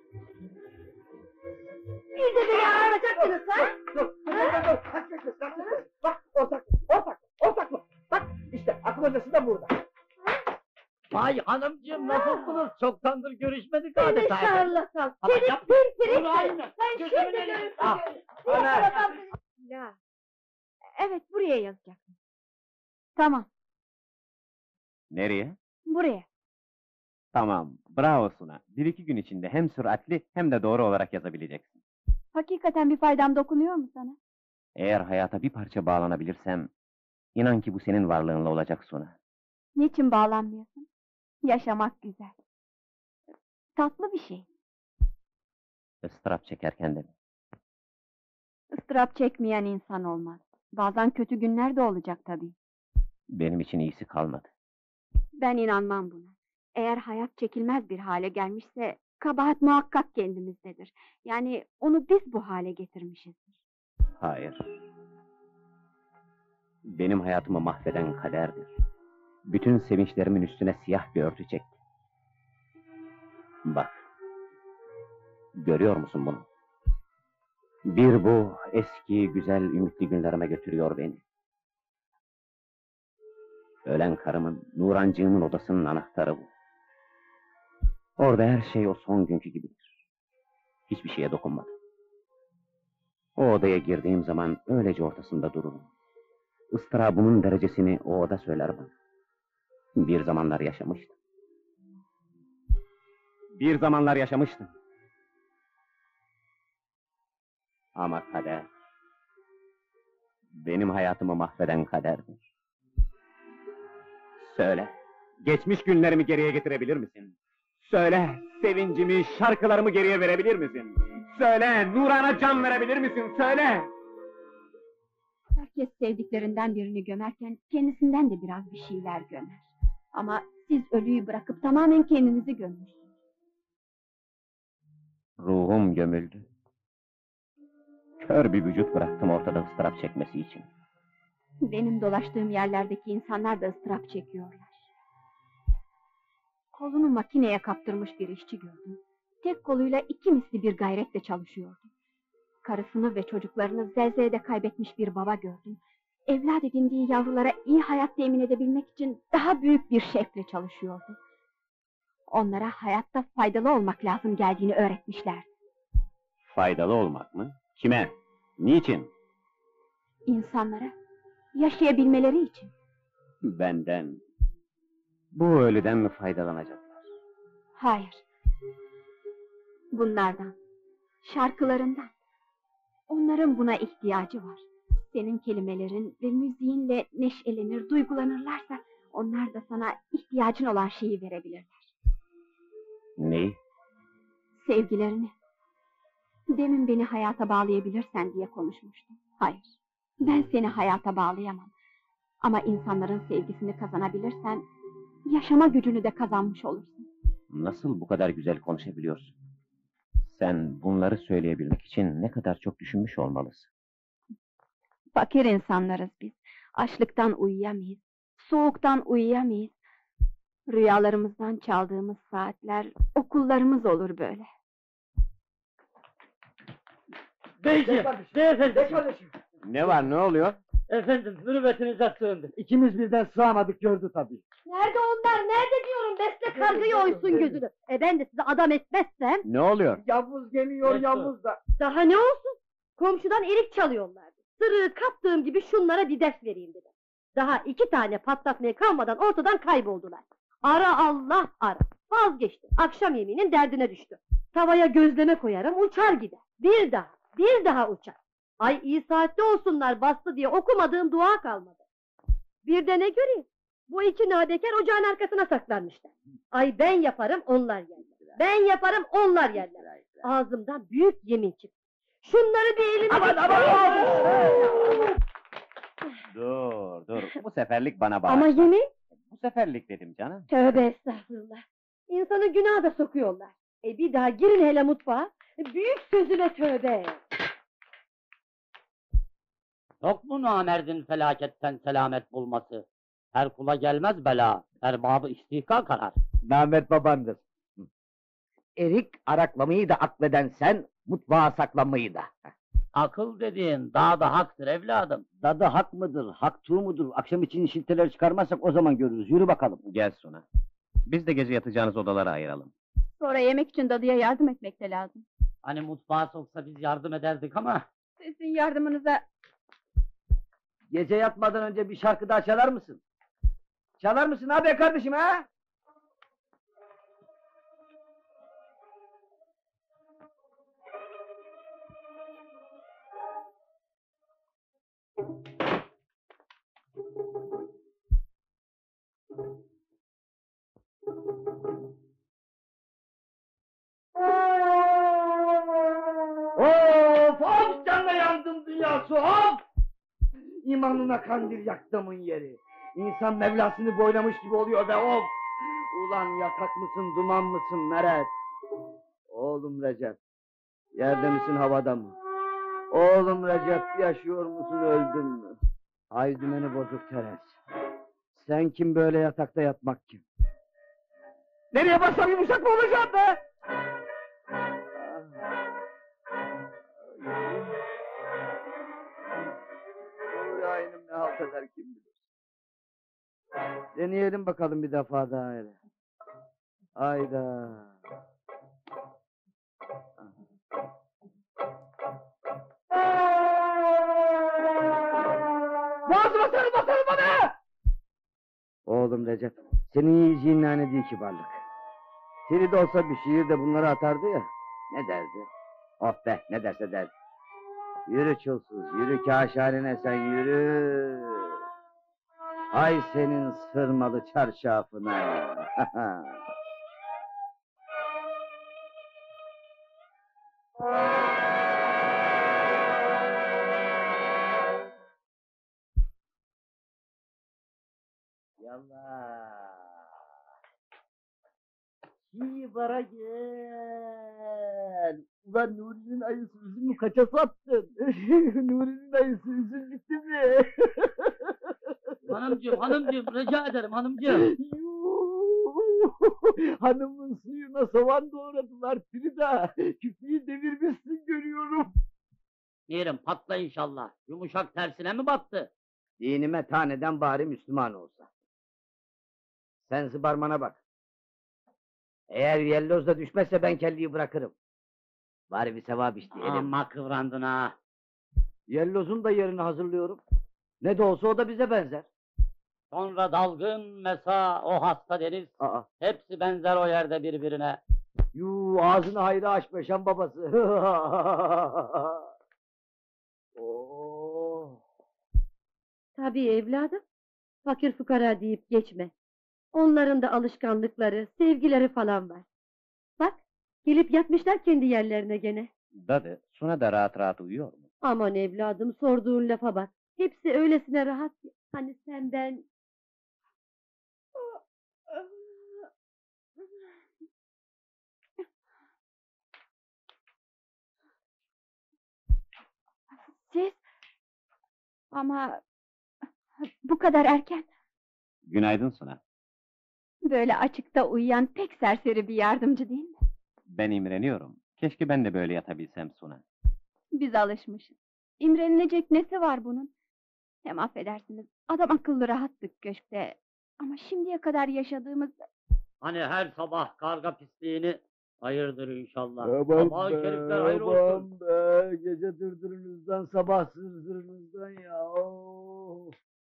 Bir de beni arayacaksınız ha? Dur, dur, dur, dur, dur. Kaç kaç kaç kaç. Bak, ortak, ortak, ortak mı? Bak, işte akıl hocası da burada. Vay hanımcığım nasılsınız? Çoktandır görüşmedik Seni adeta. şarlatan, Ama seni yapma. pirpirik Bunu aynı. sen Gözümün şimdi önünde. görürsün. Ah, Bir ana. tarafa- Ya. Evet, buraya yazacaksın. Tamam, Nereye? buraya. Tamam, bravo Suna. Bir iki gün içinde hem süratli hem de doğru olarak yazabileceksin. Hakikaten bir faydam dokunuyor mu sana? Eğer hayata bir parça bağlanabilirsem, inan ki bu senin varlığınla olacak Suna. Niçin bağlanmıyorsun? Yaşamak güzel. Tatlı bir şey. Istırap çekerken de mi? Istırap çekmeyen insan olmaz. Bazen kötü günler de olacak tabii. Benim için iyisi kalmadı. Ben inanmam buna. Eğer hayat çekilmez bir hale gelmişse, kabahat muhakkak kendimizdedir. Yani onu biz bu hale getirmişizdir. Hayır. Benim hayatımı mahveden kaderdir. Bütün sevinçlerimin üstüne siyah bir örtü çekti. Bak. Görüyor musun bunu? Bir bu eski, güzel, ümitli günlerime götürüyor beni. Ölen karımın, Nurancığımın odasının anahtarı bu. Orada her şey o son günkü gibidir. Hiçbir şeye dokunmadım. O odaya girdiğim zaman öylece ortasında dururum. Istırabımın derecesini o oda söyler bana. Bir zamanlar yaşamıştım. Bir zamanlar yaşamıştım. Ama kader... benim hayatımı mahveden kaderdir. Söyle, geçmiş günlerimi geriye getirebilir misin? Söyle, sevincimi, şarkılarımı geriye verebilir misin? Söyle, Nuran'a can verebilir misin? Söyle! Herkes sevdiklerinden birini gömerken, kendisinden de biraz bir şeyler gömer. Ama siz ölüyü bırakıp tamamen kendinizi gömmüşsünüz. Ruhum gömüldü. Kör bir vücut bıraktım ortada ıstırap çekmesi için. Benim dolaştığım yerlerdeki insanlar da ıstırap çekiyorlar. Kolunu makineye kaptırmış bir işçi gördüm. Tek koluyla iki misli bir gayretle çalışıyordu. Karısını ve çocuklarını zelzelede kaybetmiş bir baba gördüm. Evlat edindiği yavrulara iyi hayat temin edebilmek için daha büyük bir şevkle çalışıyordu. Onlara hayatta faydalı olmak lazım geldiğini öğretmişler. Faydalı olmak mı? Kime? Niçin? İnsanlara, yaşayabilmeleri için. Benden. Bu ölüden mi faydalanacaklar? Hayır. Bunlardan, şarkılarından. Onların buna ihtiyacı var. Senin kelimelerin ve müziğinle neşelenir, duygulanırlarsa onlar da sana ihtiyacın olan şeyi verebilirler. Neyi? Sevgilerini. Demin beni hayata bağlayabilirsen diye konuşmuştum. Hayır, ben seni hayata bağlayamam. Ama insanların sevgisini kazanabilirsen, yaşama gücünü de kazanmış olursun. Nasıl bu kadar güzel konuşabiliyorsun? Sen bunları söyleyebilmek için ne kadar çok düşünmüş olmalısın. Fakir insanlarız biz. Açlıktan uyuyamayız, soğuktan uyuyamayız. Rüyalarımızdan çaldığımız saatler, okullarımız olur böyle. Beyciğim, beyefendi. Ne kardeşim? Ne var, ne oluyor? Efendim, mürüvvetinize sığındık. İkimiz birden sığamadık gördü tabii. Nerede onlar? Nerede diyorum? Besle kargıyı oysun gözünü. E ben de size adam etmezsem Ne oluyor? Yavuz geliyor Mesut. Yavuz da. daha ne olsun? Komşudan erik çalıyorlardı. Sırığı kaptığım gibi şunlara bir ders vereyim dedim. Daha iki tane patlatmaya kalmadan ortadan kayboldular. Ara Allah ara. Vazgeçti. Akşam yemeğinin derdine düştü. Tavaya gözleme koyarım uçar gider. Bir daha, bir daha uçar. Ay iyi saatte olsunlar bastı diye okumadığım dua kalmadı. Bir de ne göreyim? Bu iki nabekar ocağın arkasına saklanmışlar. Ay ben yaparım onlar yerler. Ben yaparım onlar yerler. Ağzımdan büyük yemin çıktı. Şunları bir elime... Aman aman! Dur, dur. Bu seferlik bana bağışla. Ama yemin... Bu seferlik dedim canım. Tövbe estağfurullah. İnsanı günaha da sokuyorlar. E bir daha girin hele mutfağa. Büyük sözüne tövbe. Yok mu namerdin felaketten selamet bulması? Her kula gelmez bela, erbabı istihkak arar. Mehmet babandır. Erik araklamayı da akleden sen, mutfağa saklanmayı da. Akıl dediğin daha da haktır evladım. Dadı hak mıdır, hak tuğ mudur? Akşam için şilteler çıkarmazsak o zaman görürüz. Yürü bakalım. Gel Suna. Biz de gece yatacağınız odalara ayıralım. Sonra yemek için dadıya yardım etmek de lazım. Hani mutfağa soksa biz yardım ederdik ama... Sizin yardımınıza... Gece yatmadan önce bir şarkı daha çalar mısın? Çalar mısın abi kardeşim ha? Of of canla yandım dünyası of! İmanına kandil yaktımın yeri. İnsan Mevlasını boylamış gibi oluyor be of! Ulan yatak mısın, duman mısın Meret? Oğlum Recep, yerde misin havada mı? Oğlum Recep, yaşıyor musun öldün mü? Ay dümeni bozuk Teres. Sen kim böyle yatakta yatmak kim? Nereye bassam yumuşak mı olacağım be? Doğru yayınım ne halt eder kim bilir. Deneyelim bakalım bir defa daha hele. Hayda. Boğazıma sarıl basalım bana! Oğlum Recep, senin yiyeceğin nane değil kibarlık. Seni de olsa bir şiir de bunları atardı ya. Ne derdi? Oh be, ne derse der. Yürü çulsuz, yürü kâş haline sen yürü. Ay senin sırmalı çarşafına. Yallah. Kibara gel. Ulan Nuri'nin ayısı üzümü kaça sattın? Nuri'nin ayısı üzüm bitti mi? Hanımcığım, hanımcığım, rica ederim hanımcığım. Yuh! Hanımın suyuna soğan doğradılar Frida. Küfeyi devirmişsin görüyorum. Yerim patla inşallah. Yumuşak tersine mi battı? Dinime taneden bari Müslüman olsa. Sen zıbarmana bak. Eğer yellozda düşmezse ben kelliyi bırakırım. Bari bir sevap işleyelim. Amma kıvrandın ha. Yellozun da yerini hazırlıyorum. Ne de olsa o da bize benzer. Sonra dalgın, mesa, o hasta deniz. Aa, Hepsi benzer o yerde birbirine. yuu ağzını hayra açma Şam babası. Oo. Tabii evladım. Fakir fukara deyip geçme. Onların da alışkanlıkları, sevgileri falan var. Bak, gelip yatmışlar kendi yerlerine gene. Dadı, Suna da rahat rahat uyuyor mu? Aman evladım, sorduğun lafa bak. Hepsi öylesine rahat ki. Hani sen ben... Siz? Ama bu kadar erken. Günaydın Suna. Böyle açıkta uyuyan pek serseri bir yardımcı değil mi? Ben imreniyorum. Keşke ben de böyle yatabilsem Suna. Biz alışmışız. İmrenilecek nesi var bunun? Hem affedersiniz, adam akıllı rahattık köşkte. Ama şimdiye kadar yaşadığımız... Hani her sabah karga pisliğini hayırdır inşallah. Aman Sabah-ı be, şerifler hayır olsun. aman be, gece dırdırınızdan, sabah zırzırınızdan ya. Oo.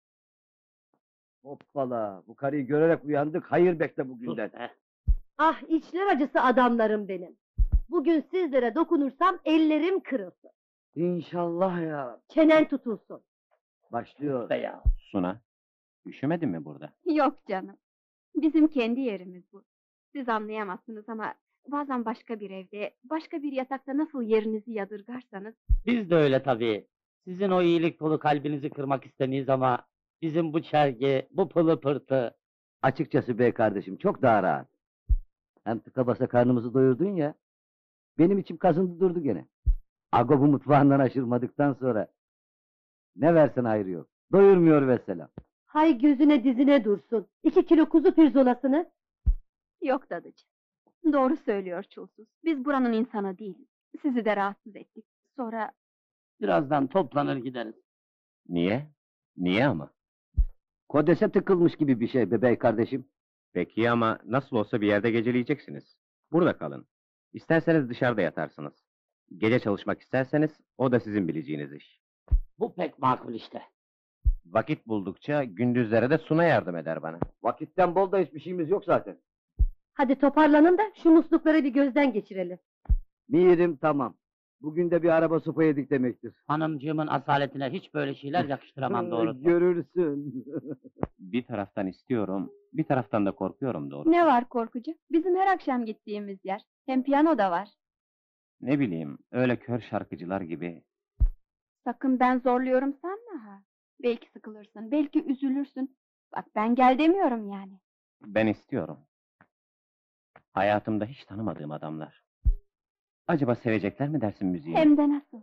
Hoppala, bu karıyı görerek uyandık, hayır bekle Sus bugünden. be. Ah içler acısı adamlarım benim. Bugün sizlere dokunursam ellerim kırılsın. İnşallah ya. Çenen tutulsun. Başlıyor. Be ya. Suna, üşümedin mi burada? Yok canım. Bizim kendi yerimiz bu. Siz anlayamazsınız ama... Bazen başka bir evde, başka bir yatakta nasıl yerinizi yadırgarsanız... Biz de öyle tabii. Sizin o iyilik dolu kalbinizi kırmak istemeyiz ama... Bizim bu çergi, bu pılı pırtı... Açıkçası bey kardeşim çok daha rahat. Hem tıka basa karnımızı doyurdun ya. Benim içim kazındı durdu gene. Agop'u mutfağından aşırmadıktan sonra. Ne versen ayrı yok. Doyurmuyor vesselam. Hay gözüne dizine dursun. İki kilo kuzu pirzolasını. Yok dadıcığım. Doğru söylüyor çulsuz. Biz buranın insanı değiliz. Sizi de rahatsız ettik. Sonra... Birazdan toplanır gideriz. Niye? Niye ama? Kodese tıkılmış gibi bir şey be bey kardeşim. Peki ama nasıl olsa bir yerde geceleyeceksiniz. Burada kalın. İsterseniz dışarıda yatarsınız. Gece çalışmak isterseniz o da sizin bileceğiniz iş. Bu pek makul işte. Vakit buldukça gündüzlere de Suna yardım eder bana. Vakitten bol da hiçbir şeyimiz yok zaten. Hadi toparlanın da şu muslukları bir gözden geçirelim. Mirim tamam. Bugün de bir araba sopa yedik demektir. Hanımcığımın asaletine hiç böyle şeyler yakıştıramam doğrusu. Görürsün. Bir taraftan istiyorum, bir taraftan da korkuyorum doğrusu. Ne var korkucu? Bizim her akşam gittiğimiz yer. Hem piyano da var. Ne bileyim, öyle kör şarkıcılar gibi. Sakın ben zorluyorum sanma ha. Belki sıkılırsın, belki üzülürsün. Bak ben gel demiyorum yani. Ben istiyorum. Hayatımda hiç tanımadığım adamlar. Acaba sevecekler mi dersin müziği? Hem de nasıl?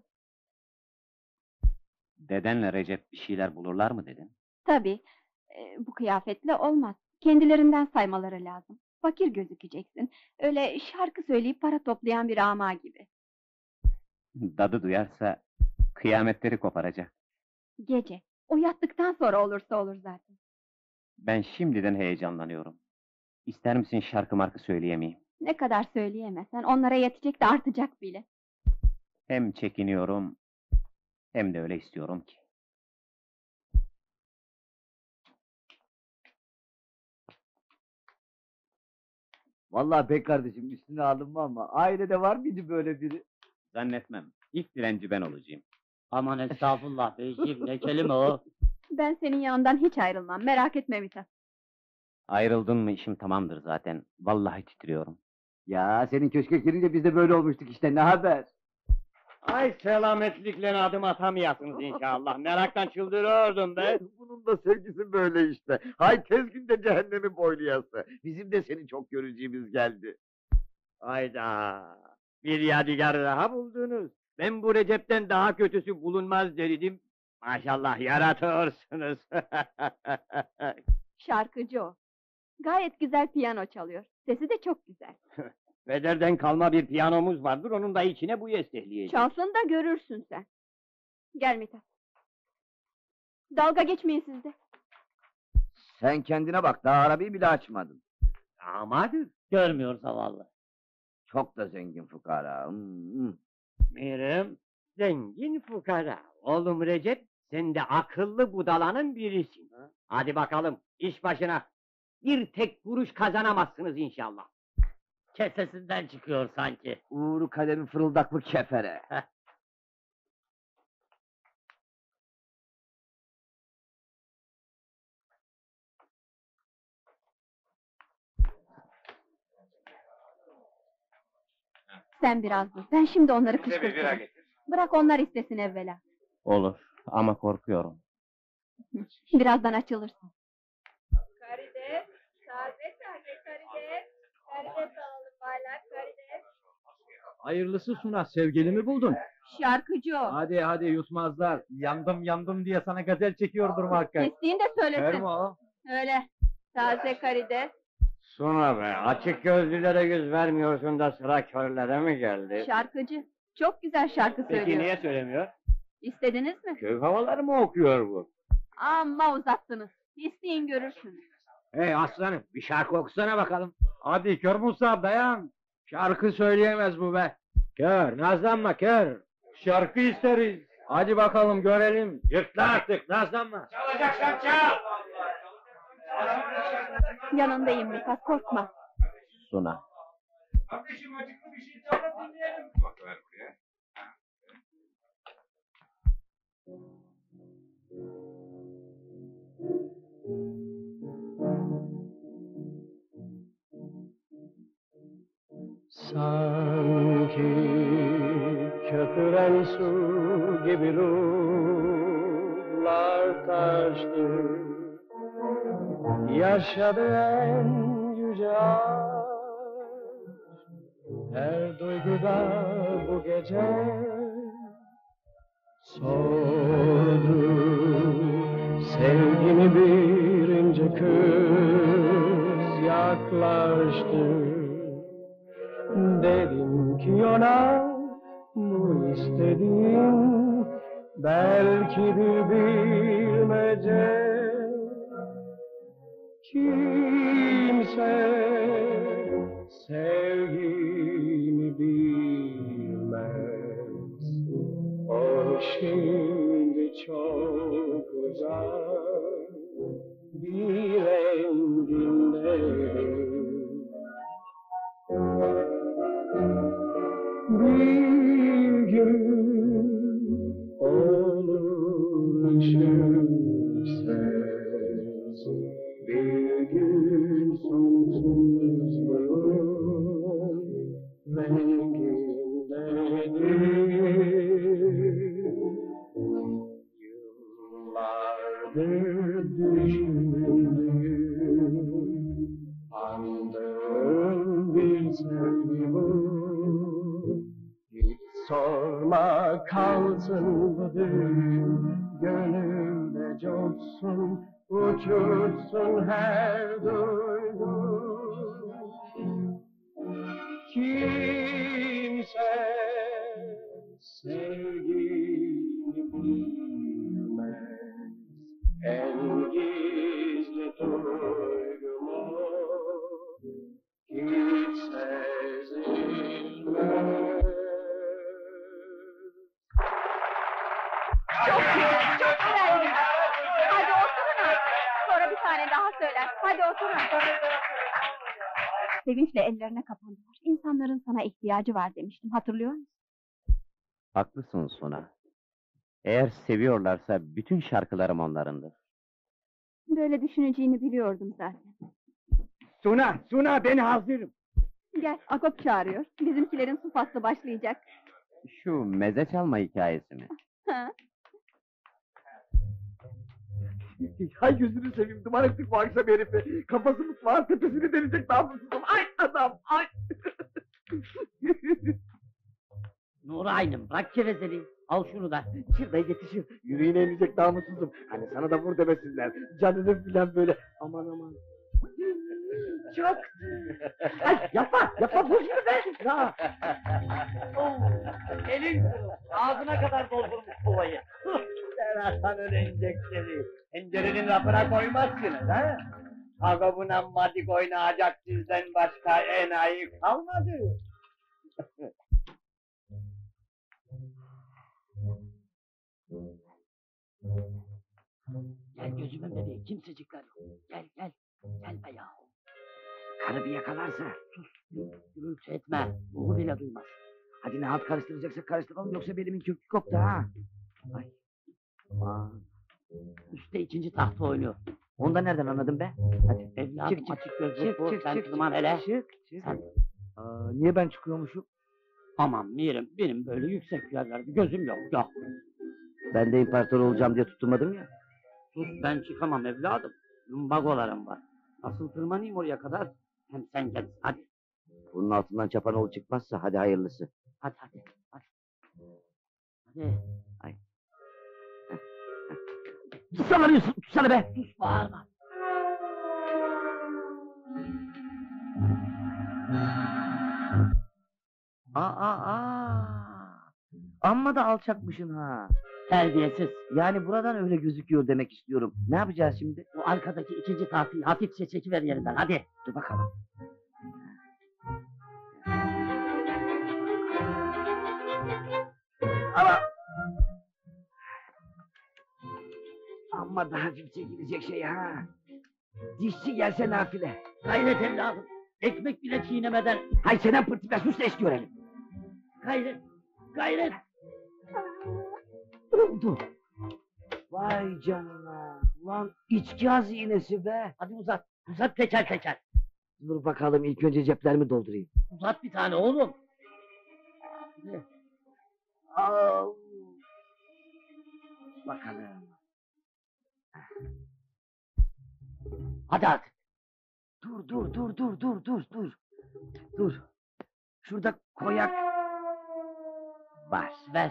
Dedenle Recep bir şeyler bulurlar mı dedin? Tabii, e, bu kıyafetle olmaz. Kendilerinden saymaları lazım. Fakir gözükeceksin. Öyle şarkı söyleyip para toplayan bir ama gibi. Dadı duyarsa kıyametleri koparacak. Gece, o yattıktan sonra olursa olur zaten. Ben şimdiden heyecanlanıyorum. İster misin şarkı markı söyleyemeyim? Ne kadar söyleyemezsen onlara yetecek de artacak bile. Hem çekiniyorum, hem de öyle istiyorum ki. Vallahi bey kardeşim üstüne alınma ama ailede var mıydı böyle biri? Zannetmem. İlk dilenci ben olacağım. Aman estağfurullah beyciğim, ne kelime o? Ben senin yanından hiç ayrılmam, merak etme Mithat. Ayrıldın mı işim tamamdır zaten. Vallahi titriyorum. Ya senin köşke girince biz de böyle olmuştuk işte ne haber? Ay selametlikle adım atamayasınız inşallah. Meraktan çıldırıyordum be. Bunun da sevgisi böyle işte. Hay tez günde cehennemi boylayası. Bizim de seni çok göreceğimiz geldi. Hayda. Bir yadigar daha buldunuz. Ben bu Recep'ten daha kötüsü bulunmaz derdim. Maşallah yaratıyorsunuz. Şarkıcı o. Gayet güzel piyano çalıyor. Sesi de çok güzel. Pederden kalma bir piyanomuz vardır, onun da içine bu yestekleyeceğiz. Çalsın da görürsün sen. Gel Mithat. Dalga geçmeyin siz de. Sen kendine bak, daha arabayı bile açmadın. Amadır, görmüyor zavallı. Çok da zengin fukara. Hmm, hmm. Mirim, zengin fukara. Oğlum Recep, sen de akıllı budalanın birisin. Hadi bakalım, iş başına. Bir tek kuruş kazanamazsınız inşallah. Kesesinden çıkıyor sanki. Uğru kalemi fırıldaklı kefere. Sen biraz dur. Ben şimdi onları kışkırtırım. Bırak onlar istesin evvela. Olur ama korkuyorum. Birazdan açılırsın. Karides, taze taze karides. Karides alalım baylar, karides. Hayırlısı Suna, sevgilimi buldun. Şarkıcı o. Hadi hadi yutmazlar. Yandım yandım diye sana gazel çekiyordur muhakkak. İsteyin de söylesin. Verme o. Öyle. Taze karides. Suna be, açık gözlülere yüz vermiyorsun da sıra körlere mi geldi? Şarkıcı. Çok güzel şarkı söylüyor. Peki niye söylemiyor? İstediniz mi? Köy havaları mı okuyor bu? Amma uzattınız. İsteyin görürsünüz. Hey aslanım, bir şarkı okusana bakalım. Hadi kör Musa dayan. Şarkı söyleyemez bu be. Kör, nazlanma kör. Şarkı isteriz. Hadi bakalım görelim. Yırtla artık, nazlanma. Çalacaksan çal! Yanındayım Mithat, korkma. Suna. Kardeşim acıklı bir şey çal da dinleyelim. Bak ver buraya. Sanki köpüren su gibi ruhlar taştı. Yaşadı en yüce aşk, her duyguda bu gece sordu. Sevgimi bir ince kız yaklaştı. Dedim ki ona bu istediğin belki de bilmece. Kimse sevgimi bilmez. O şimdi çok uzak bir rengindedir. Bir gün olur ışıksız, bir gün sonsuzluğun rengindedir. Yıllardır düşündüm, andığım bir sevgi bu. Hiç sorma kalsın bu düğün, gönlümde coşsun, uçursun her duygu. Kimse sevgini bilmez, en gizli duygumu hiç sezilmez. Çok güzel, çok güzel. Hadi oturun artık. Sonra bir tane daha söyler. Hadi oturun. Sevinçle ellerine kapandılar. İnsanların sana ihtiyacı var demiştim. Hatırlıyor musun? Haklısın Suna. Eğer seviyorlarsa bütün şarkılarım onlarındır. Böyle düşüneceğini biliyordum zaten. Suna, Suna ben hazırım. Gel, Akop çağırıyor. Bizimkilerin su faslı başlayacak. Şu meze çalma hikayesi mi? Ha? Hay gözünü seveyim, duman ettik bu akşam herifi. Kafası mutfağın tepesini delecek namussuzum. Ay adam, ay! Nuray'ım bırak gevezeliği. Al şunu da. Yetişir be yetişir. Yüreğine emecek namussuzum. Hani sana da vur demesinler. Canını filan böyle. Aman aman. Çok. Ay yapma yapma buz gibi be. Ya. Oh, elin kırıl. Ağzına kadar doldurmuş kovayı. Sen atan ölecekleri. Tencerenin rapına koymazsınız ha? Agabına madik oynayacak sizden başka enayi kalmadı. Gel gözümün bebeği kimsecikler yok. Gel gel. Gel be yahu. Karı bir yakalarsa. Gürültü etme. Ruhu bile duymaz. Hadi ne halt karıştıracaksak karıştıralım yoksa belimin kökü koptu ha. Ay. Aman. Üstte ikinci tahta oynuyor. Onu da nereden anladın be? Hadi. Evladım Çık, çık. açık gözlük Çık bu. çık Sen çık. kızman çık, hele. Çık çık. Sen. Aa, niye ben çıkıyormuşum? Aman Mirim benim böyle yüksek yerlerde gözüm yok. Yok. Ben de imparator olacağım diye tutunmadım ya. Sus ben çıkamam evladım. Lumbagolarım var. Nasıl tırmanayım oraya kadar? Hem sen gel. Hadi. Bunun altından çapanoğlu çıkmazsa hadi hayırlısı. Hadi hadi. Hadi. Hadi. Ay. Tutsana bir tutsana be. Sus bağırma. Aa aa. Amma da alçakmışsın ha. Terbiyesiz. Yani buradan öyle gözüküyor demek istiyorum. Ne yapacağız şimdi? O arkadaki ikinci tahtayı hafifçe çekiver yerinden. Hadi. Dur bakalım. Ama... Amma da hafif çekilecek şey ha. Dişçi gelse nafile. Gayret evladım. Ekmek bile çiğnemeden. Hay senen pırtıkla sus da iş görelim. Gayret. Gayret. Dur. Vay canına. Ulan içki hazinesi be. Hadi uzat. Uzat teker teker. Dur bakalım ilk önce ceplerimi doldurayım. Uzat bir tane oğlum. Al. Bakalım. Hadi artık. Dur dur dur dur dur dur dur. Dur. Şurada koyak var. Ver.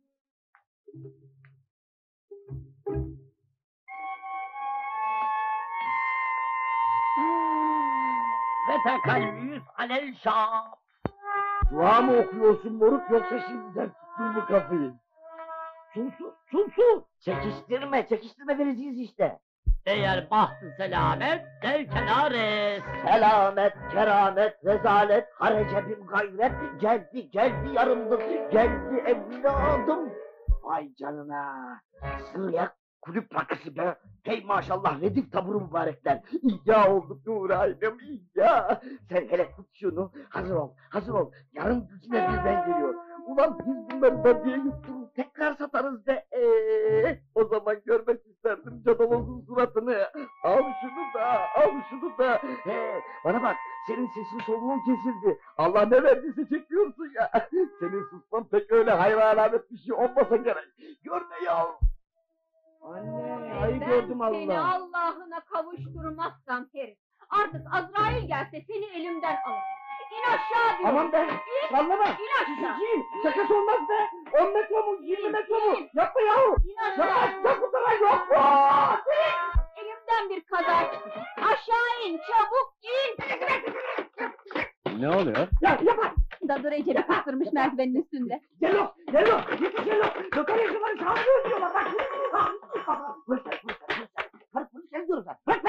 Ve tekallüs alel şap. Dua mı okuyorsun moruk yoksa şimdiden tuttun mu kafayı? Sus sus sus sus. Çekiştirme çekiştirme vereceğiz işte. Eğer bahtı selamet del kenares. Selamet, keramet, rezalet, harecebim gayret, geldi geldi yarımlık, geldi evladım. Vay canına, sığıyak kulüp rakısı be. Hey maşallah redif taburu mübarekler. İyya olduk Nuray'ım iyya. Sen hele tut şunu, hazır ol, hazır ol. Yarın gücüne birden geliyor. Ulan biz bunları da diye yutturur, tekrar satarız de. Ee, o zaman görmek isterdim cadalozun suratını. Al şunu da, al şunu da. He, bana bak, senin sesin soluğun kesildi. Allah ne verdiyse çekiyorsun ya. Senin susman pek öyle hayra alamet bir şey olmasa gerek. Görme ya. Anne, ayı Ben gördüm seni Allah. Allah'ına kavuşturmazsam herif. Artık Azrail gelse seni elimden alır. İn aşağı diyorum. Aman be, sallama. İn aşağı. Cici, şakası olmaz be. on metre mu, yirmi metre mu? Yapma yahu. İn aşağı. Yapma, yapma sana yok mu? Elimden bir kaza çıkacak. Aşağı in çabuk in. Ne oluyor? Ya yapma. Dadı Recep'i kıstırmış merdivenin üstünde. Gel yok, gel yok. Yetiş gel yok. Yukarı yukarı çağırıyor diyorlar. Bak. Polis gel, polis gel, polis gel. Hadi polis gel diyoruz lan. Bırak be.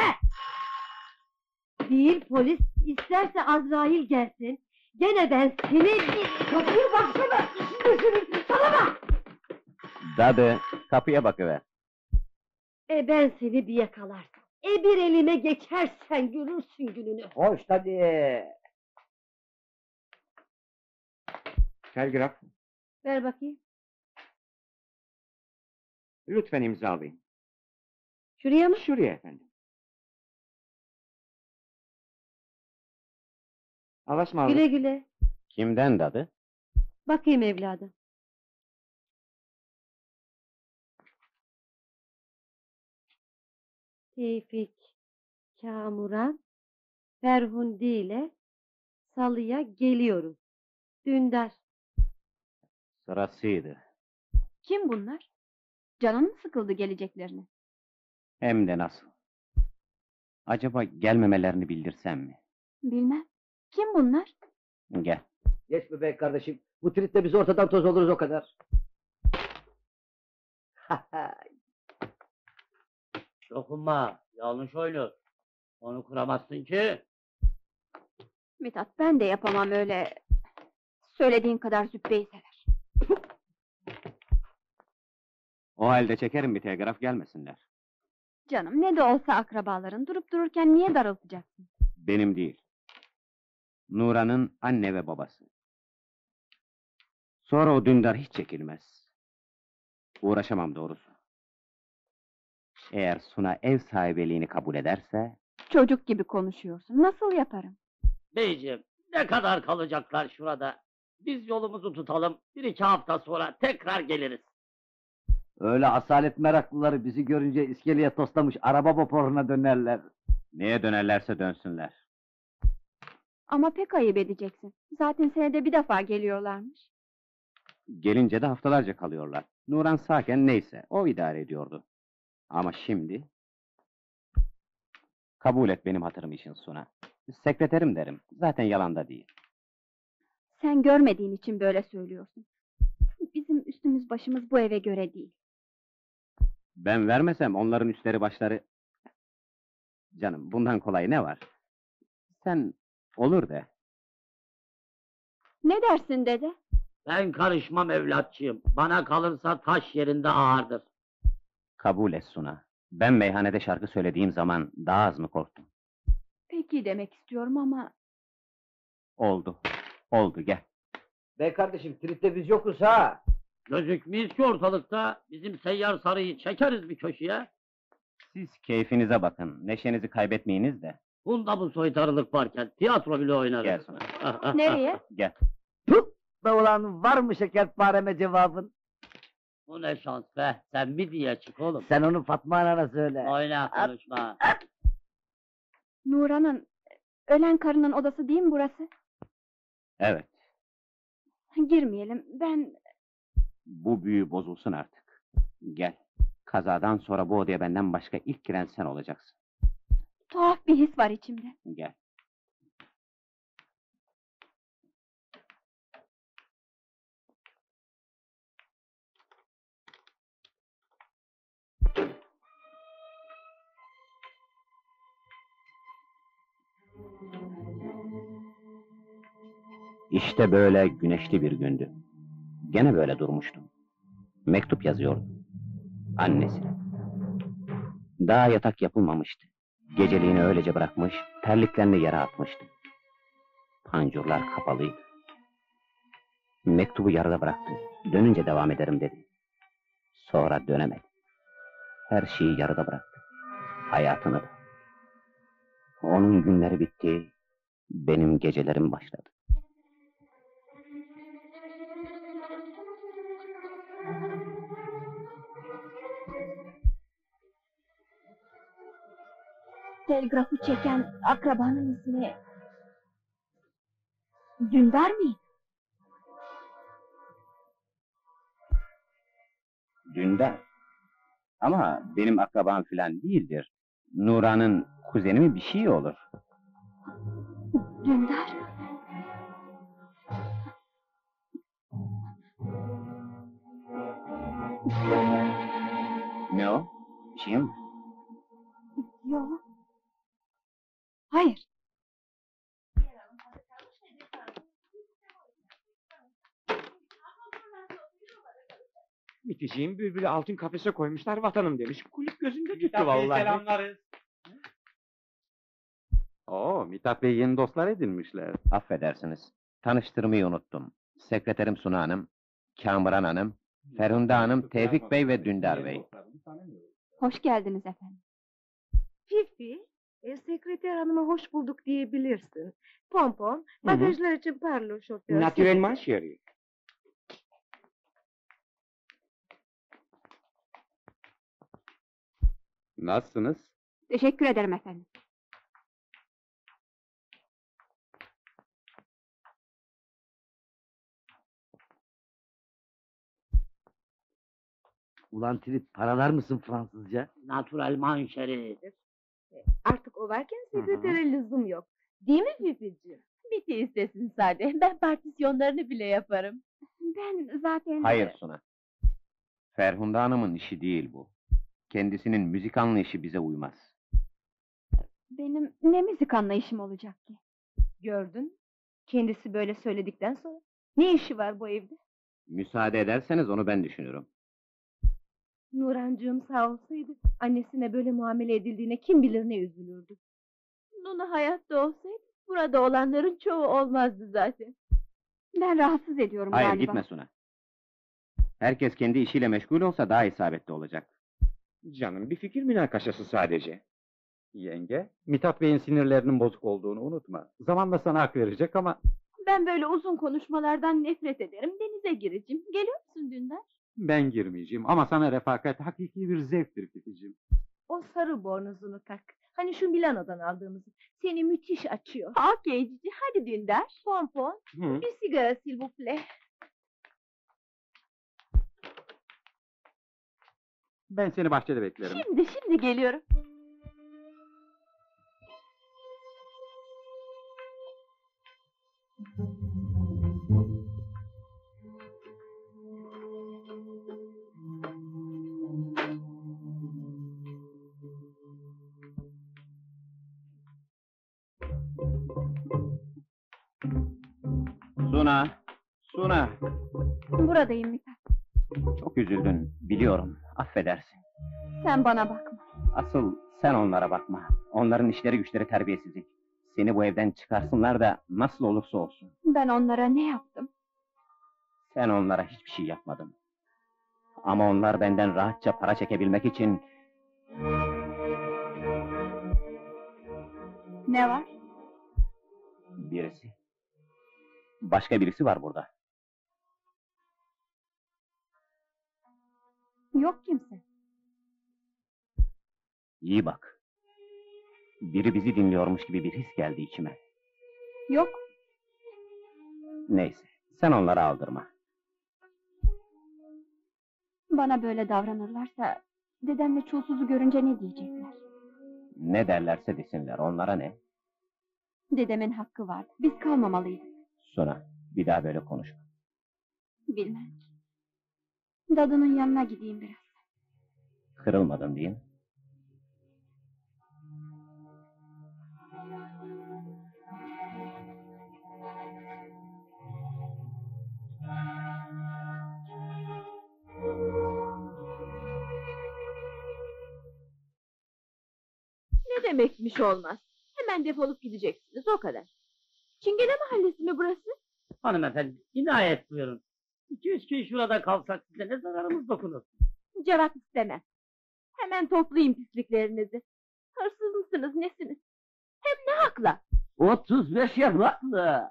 Değil polis, isterse Azrail gelsin. Gene ben seni... Kapıyı baksana. İçinde senin. Sana bak. Dadı, kapıya bakıver. E ben seni bir yakalarsam. E bir elime geçersen görürsün gününü. Hoş hadi. Telgraf, Ver bakayım. lütfen imzalayın. Şuraya mı? Şuraya efendim. Alasmalı. Güle güle. Kimden dadı? Bakayım evladım. Tevfik, Kamuran, Ferhundi ile Salı'ya geliyoruz. Dündar. Sırasıydı. Kim bunlar? Canın mı sıkıldı geleceklerine? Hem de nasıl. Acaba gelmemelerini bildirsem mi? Bilmem. Kim bunlar? Gel. Geç bebek kardeşim. Bu tritte biz ortadan toz oluruz o kadar. Dokunma, yanlış oynuyor. Onu kuramazsın ki. Mithat, ben de yapamam öyle. Söylediğin kadar Zübbe'yi sever. O halde çekerim bir telgraf gelmesinler. Canım, ne de olsa akrabaların, durup dururken niye darıltacaksın? Benim değil. Nuran'ın anne ve babası. Sonra o Dündar hiç çekilmez. Uğraşamam doğrusu. Eğer Suna ev sahibeliğini kabul ederse... Çocuk gibi konuşuyorsun, nasıl yaparım? Beyciğim, ne kadar kalacaklar şurada? Biz yolumuzu tutalım, bir iki hafta sonra tekrar geliriz. Öyle asalet meraklıları bizi görünce iskeleye toslamış araba motoruna dönerler. Neye dönerlerse dönsünler. Ama pek ayıp edeceksin. Zaten senede bir defa geliyorlarmış. Gelince de haftalarca kalıyorlar. Nuran sağken neyse, o idare ediyordu. Ama şimdi... Kabul et benim hatırım için Suna. Sekreterim derim, zaten yalanda değil. Sen görmediğin için böyle söylüyorsun. Bizim üstümüz başımız bu eve göre değil. Ben vermesem onların üstleri başları... Canım, bundan kolay ne var? Sen olur de. Ne dersin dede? Ben karışmam evlatçığım. Bana kalırsa taş yerinde ağırdır. Kabul et Suna. Ben meyhanede şarkı söylediğim zaman daha az mı korktum? Peki demek istiyorum ama... Oldu. Oldu, gel. Bey kardeşim tritte biz yokuz ha. Gözükmeyiz ki ortalıkta. Bizim seyyar sarıyı çekeriz bir köşeye. Siz keyfinize bakın, neşenizi kaybetmeyiniz de. Bunda bu soytarılık varken tiyatro bile oynarız. Gel Suna. Nereye? Gel. Puh! Be ulan var mı şekerpareme cevabın? Bu ne şans be. Sen mi diye çık oğlum. Sen onu Fatma anana söyle. Oyna konuşma. Nuran'ın, ölen karının odası değil mi burası? Evet, Girmeyelim, ben... bu büyü bozulsun artık. Gel. Kazadan sonra bu odaya benden başka ilk giren sen olacaksın. Tuhaf bir his var içimde. Gel. İşte böyle güneşli bir gündü. Gene böyle durmuştum. Mektup yazıyordum. Annesine. Daha yatak yapılmamıştı. Geceliğini öylece bırakmış, terliklerini yere atmıştı. Pancurlar kapalıydı. Mektubu yarıda bıraktı. Dönünce devam ederim dedi. Sonra dönemedi. Her şeyi yarıda bıraktı. Hayatını da. Onun günleri bitti, benim gecelerim başladı. Telgrafı çeken akrabanın ismi... Dündar mıydı? Dündar. Ama benim akrabam filan değildir. Nuran'ın kuzeni mi bir şey olur. Dündar? Ne o? Bir şey mi? Yok. Hayır. Bitişiğin bülbülü altın kafese koymuşlar vatanım demiş. Kulüp gözünde tuttu vallahi. Selamlarız. Oo, Mithat Bey yeni dostlar edinmişler. Affedersiniz. Tanıştırmayı unuttum. Sekreterim Suna Hanım, Kamuran Hanım, Ferhunde Hanım, Tevfik Bey ve Dündar Bey. Hoş geldiniz efendim. Fifi, e, sekreter hanıma hoş bulduk diyebilirsin. Pompon, bagajlar için parlo şoför. Naturellement chérie. Nasılsınız? Teşekkür ederim efendim. Ulan Trip, paralar mısın Fransızca? Natural manşeri. Artık o varken sekretere lüzum yok. Değil mi Fifeciğim? Biti istesin Sade. Ben partisyonlarını bile yaparım. Ben zaten... Hayır Suna. Ferhunda Hanım'ın işi değil bu. Kendisinin müzik anlayışı bize uymaz. Benim ne müzik anlayışım olacak ki? Gördün. Kendisi böyle söyledikten sonra. Ne işi var bu evde? Müsaade ederseniz onu ben düşünürüm. Nurancığım sağ olsaydı, annesine böyle muamele edildiğine kim bilir ne üzülürdü. Nuna hayatta olsaydı, burada olanların çoğu olmazdı zaten. Ben rahatsız ediyorum Hayır, galiba. gitme Suna. Herkes kendi işiyle meşgul olsa daha isabetli olacak. Canım, bir fikir münakaşası sadece. Yenge, Mithat Bey'in sinirlerinin bozuk olduğunu unutma. Zamanla sana hak verecek ama... Ben böyle uzun konuşmalardan nefret ederim. Denize gireceğim. Geliyor musun Dündar? Ben girmeyeceğim ama sana refakat hakiki bir zevktir Fificim. O sarı bornozunu tak. Hani şu Milano'dan aldığımız. Seni müthiş açıyor. Okey Cici, hadi Dündar. Pompon, Hı. bir sigara s'il vous plaît. Ben seni bahçede beklerim. Şimdi, şimdi geliyorum. Suna! Suna! Buradayım Mithat. Çok üzüldün, biliyorum. Affedersin. Sen bana bakma. Asıl sen onlara bakma. Onların işleri güçleri terbiyesizlik. Seni bu evden çıkarsınlar da nasıl olursa olsun. Ben onlara ne yaptım? Sen onlara hiçbir şey yapmadın. Ama onlar benden rahatça para çekebilmek için... Ne var? Birisi. Başka birisi var burada. Yok kimse. İyi bak. Biri bizi dinliyormuş gibi bir his geldi içime. Yok. Neyse, sen onlara aldırma. Bana böyle davranırlarsa... Dedemle çulsuzu görünce ne diyecekler? Ne derlerse desinler, onlara ne? Dedemin hakkı vardı. Biz kalmamalıydık. Suna, bir daha böyle konuşma. Bilmem ki. Dadının yanına gideyim biraz. Kırılmadın değil mi? Ne demekmiş olmaz. Hemen defolup gideceksiniz, o kadar. Çingene mahallesi mi burası? Hanımefendi, inayet buyurun. İki üç gün şurada kalsak size ne zararımız dokunur? Cevap istemem. Hemen toplayın pisliklerinizi. Hırsız mısınız, nesiniz? Hem ne hakla? Otuz beş yapraklı!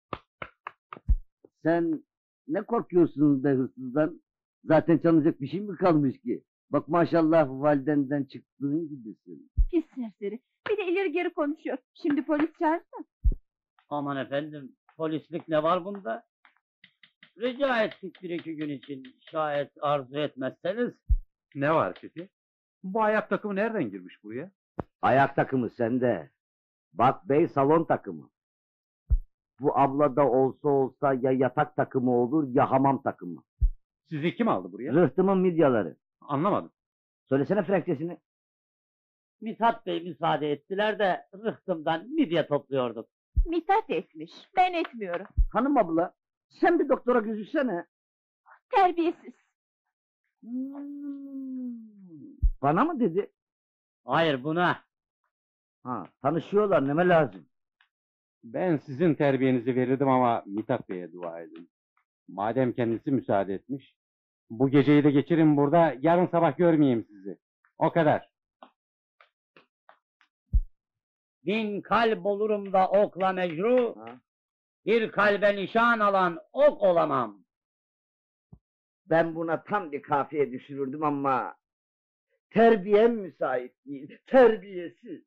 Sen ne korkuyorsun be hırsızdan? Zaten çalınacak bir şey mi kalmış ki? Bak maşallah validenden çıktığın gibisin. Pis serseri. Bir de ileri geri konuşuyor. Şimdi polis çağırsın. Aman efendim, polislik ne var bunda? Rica ettik bir iki gün için, şayet arzu etmezseniz. Ne var Fifi? Bu ayak takımı nereden girmiş buraya? Ayak takımı sende. Bak bey salon takımı. Bu ablada olsa olsa ya yatak takımı olur ya hamam takımı. Sizi kim aldı buraya? Rıhtımın midyaları. Anlamadım. Söylesene Frankçesini. Mithat Bey müsaade ettiler de rıhtımdan midye topluyorduk. Mithat etmiş. Ben etmiyorum. Hanım abla sen bir doktora gözüksene. Terbiyesiz. Hmm, Bana mı dedi? Hayır buna. Ha, tanışıyorlar neme lazım. Ben sizin terbiyenizi verirdim ama Mithat Bey'e dua edin. Madem kendisi müsaade etmiş, bu geceyi de geçirin burada, yarın sabah görmeyeyim sizi. O kadar. Bin kalp olurum da okla mecru, Ha? bir kalbe nişan alan ok olamam. Ben buna tam bir kafiye düşürürdüm ama terbiyem müsait değil. Terbiyesiz.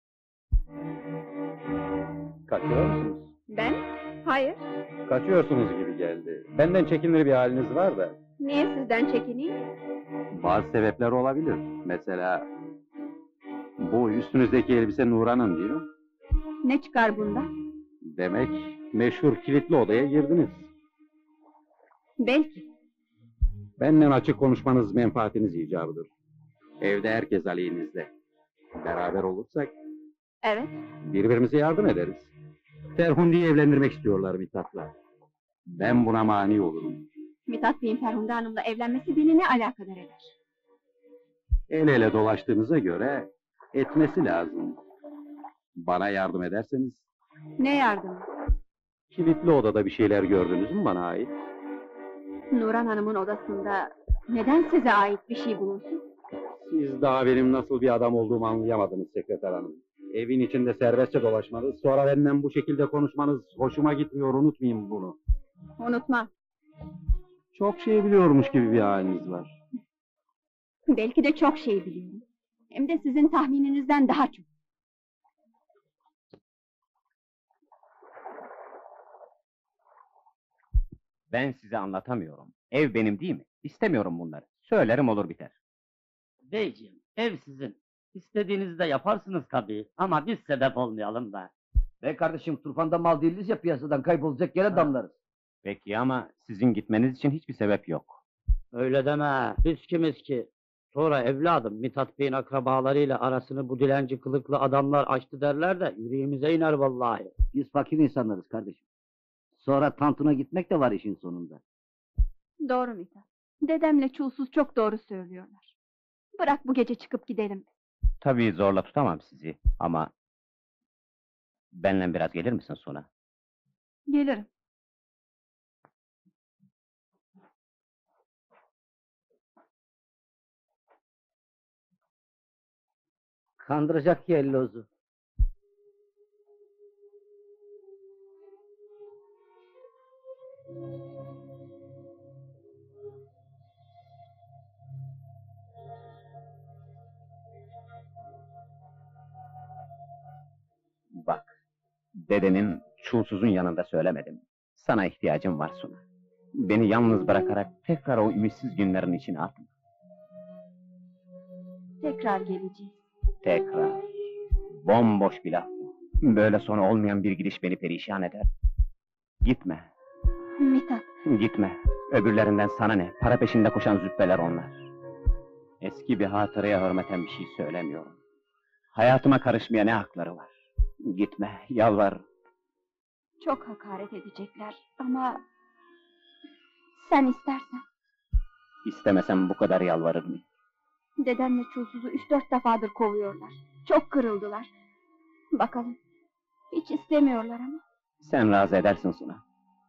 Kaçıyor musunuz? Ben? Hayır. Kaçıyorsunuz gibi geldi. Benden çekinir bir haliniz var da. Niye sizden çekineyim? Bazı sebepler olabilir. Mesela bu üstünüzdeki elbise Nuran'ın değil mi? Ne çıkar bunda? Demek meşhur kilitli odaya girdiniz. Belki. Benden açık konuşmanız menfaatiniz icabıdır. Evde herkes aleyhinizde. Beraber olursak Evet. birbirimize yardım ederiz. Ferhundi'yi evlendirmek istiyorlar Mithat'la. Ben buna mani olurum. Mithat Bey'in Ferhunde Hanım'la evlenmesi beni ne alakadar eder? El ele dolaştığınıza göre etmesi lazım. Bana yardım ederseniz, Ne yardımı? kilitli odada bir şeyler gördünüz mü bana ait? Nuran Hanım'ın odasında neden size ait bir şey bulunsun? Siz daha benim nasıl bir adam olduğumu anlayamadınız sekreter hanım. Evin içinde serbestçe dolaşmanız, sonra benden bu şekilde konuşmanız hoşuma gitmiyor, unutmayın bunu. Unutmam. Çok şey biliyormuş gibi bir haliniz var. Belki de çok şey biliyorum. Hem de sizin tahmininizden daha çok. Ben size anlatamıyorum. Ev benim değil mi? İstemiyorum bunları. Söylerim olur biter. Beyciğim, ev sizin. İstediğinizde yaparsınız tabii ama biz sebep olmayalım da. Be kardeşim, turfanda mal değiliz ya, piyasadan kaybolacak yere damlarız. Peki ama sizin gitmeniz için hiçbir sebep yok. Öyle deme, biz kimiz ki? Sonra evladım, Mithat Bey'in akrabalarıyla arasını bu dilenci kılıklı adamlar açtı derler de yüreğimize iner vallahi. Biz fakir insanlarız kardeşim. Sonra tantuna gitmek de var işin sonunda. Doğru Mithat. Dedemle çulsuz çok doğru söylüyorlar. Bırak bu gece çıkıp gidelim. Tabii zorla tutamam sizi ama... Benle biraz gelir misin Suna? Gelirim. Kandıracak yellozu. Bak, dedenin çulsuzun yanında söylemedim. Sana ihtiyacım var Suna. Beni yalnız bırakarak tekrar o ümitsiz günlerin içine atma. Tekrar geleceğiz. Tekrar. Bomboş bir laf bu. Böyle sonu olmayan bir gidiş beni perişan eder. Gitme, Mithat. gitme. Öbürlerinden sana ne? Para peşinde koşan züppeler onlar. Eski bir hatıraya hürmeten bir şey söylemiyorum. Hayatıma karışmaya ne hakları var? Gitme, yalvar. Çok hakaret edecekler ama... Sen istersen. İstemesem bu kadar yalvarır mıyım? Dedemle çulsuzu üç dört defadır kovuyorlar. Çok kırıldılar. Bakalım. Hiç istemiyorlar ama. Sen razı edersin Suna.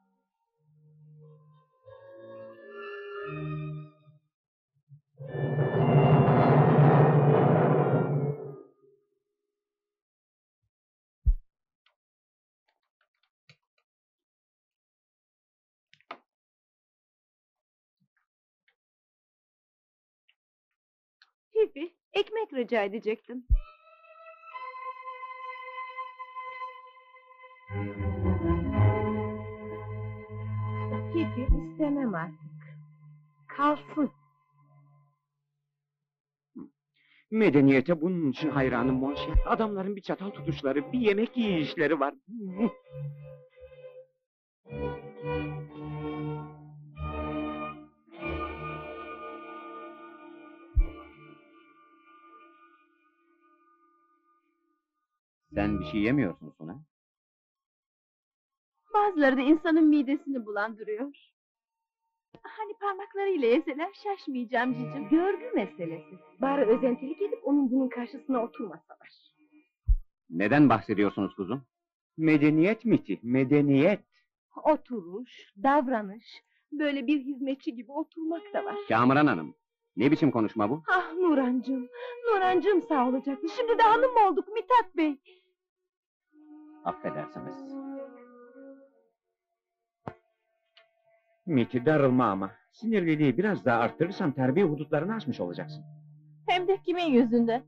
Fifi, ekmek rica edecektim. Fifi, istemem artık. Kalsın. Medeniyete bunun için hayranım Monşer. Adamların bir çatal tutuşları, bir yemek yiyişleri var. Sen bir şey yemiyorsun Suna. Bazıları da insanın midesini bulandırıyor. Hani parmaklarıyla yeseler şaşmayacağım cicim. Görgü meselesi. Bari özentilik edip onun bunun karşısına oturmasalar. Neden bahsediyorsunuz kuzum? Medeniyet miti, medeniyet. Oturuş, davranış, böyle bir hizmetçi gibi oturmak da var. Kamuran Hanım, ne biçim konuşma bu? Ah Nurancığım, Nurancığım sağ olacaktı. Şimdi de hanım olduk Mithat Bey. Affedersiniz. Miti darılma ama. Sinirliliği biraz daha arttırırsan terbiye hudutlarını aşmış olacaksın. Hem de kimin yüzünden?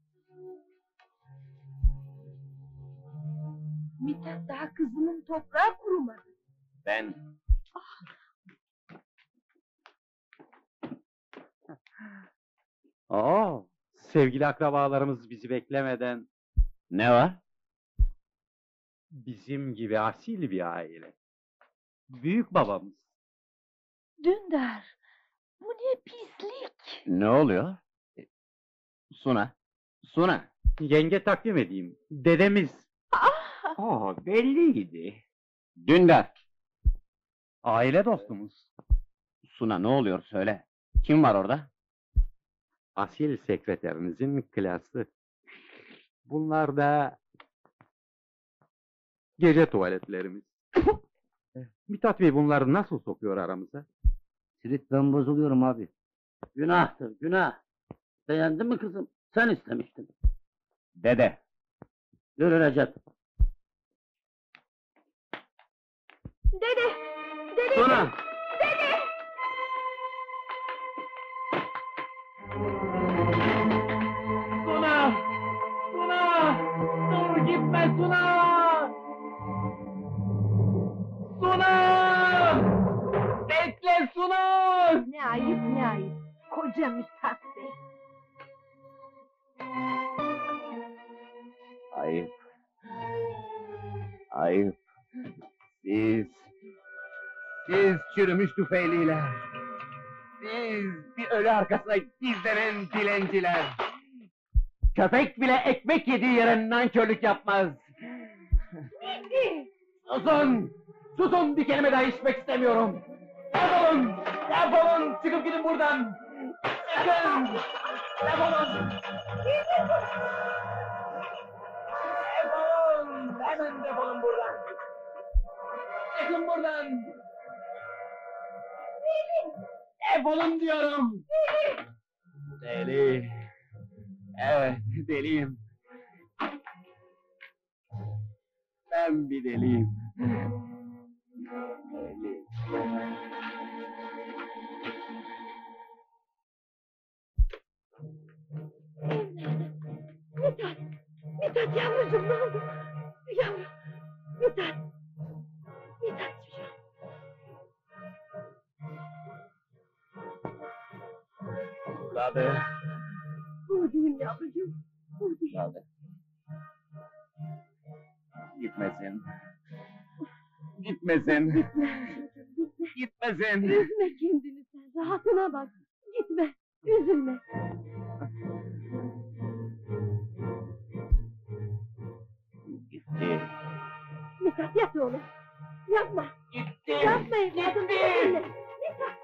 Mithat daha kızının toprağı kurumadı. Ben... Oo, sevgili akrabalarımız bizi beklemeden Ne var? bizim gibi asil bir aile. Büyük babamız. Dündar, bu ne pislik! Ne oluyor? E, Suna, Suna. Yenge takdim edeyim. Dedemiz. Oo, belliydi. Dündar. Aile dostumuz. Suna, ne oluyor söyle. Kim var orada? Asil sekreterinizin klası. Bunlar da gece tuvaletlerimiz. Mithat Bey bunları nasıl sokuyor aramıza? Sirit, ben bozuluyorum abi. Günahtır, günah. Beğendin mi kızım? Sen istemiştin. Dede. Yürü Recep. Dede! Dede! Suna! Dede! Suna! Suna! Dur gitme Suna! Suna! Bekle Suna! Ne ayıp ne ayıp! Koca Mithat Bey! Ayıp. Ayıp. Siz... Siz çürümüş tüfeğliler. Siz bir ölü arkasına gizlenen dilenciler. Köpek bile ekmek yediği yere nankörlük yapmaz. Gitti! Susun! Susun, bir kelime daha işitmek istemiyorum. Defolun! Defolun! Çıkıp gidin buradan! Çıkın! Defolun! Defolun! Hemen defolun buradan! Çıkın buradan! Defolun diyorum! Deli! Evet, deliyim. Ben bir deliyim. Deli. Mithat! Mithat yavrucuğum ne oldu? Yavrum! Mithat! Mithatçığım! Dadı. Buradayım yavrucuğum! Buradayım! Dadı. Gitmesin. Gitmesin. Gitmesin. Üzme kendini sen, rahatına bak! Gitme, üzülme! Gitti. Mithat yat oğlum! Yapma! Gitti. Yapma evladım! Üzülme! Mithat!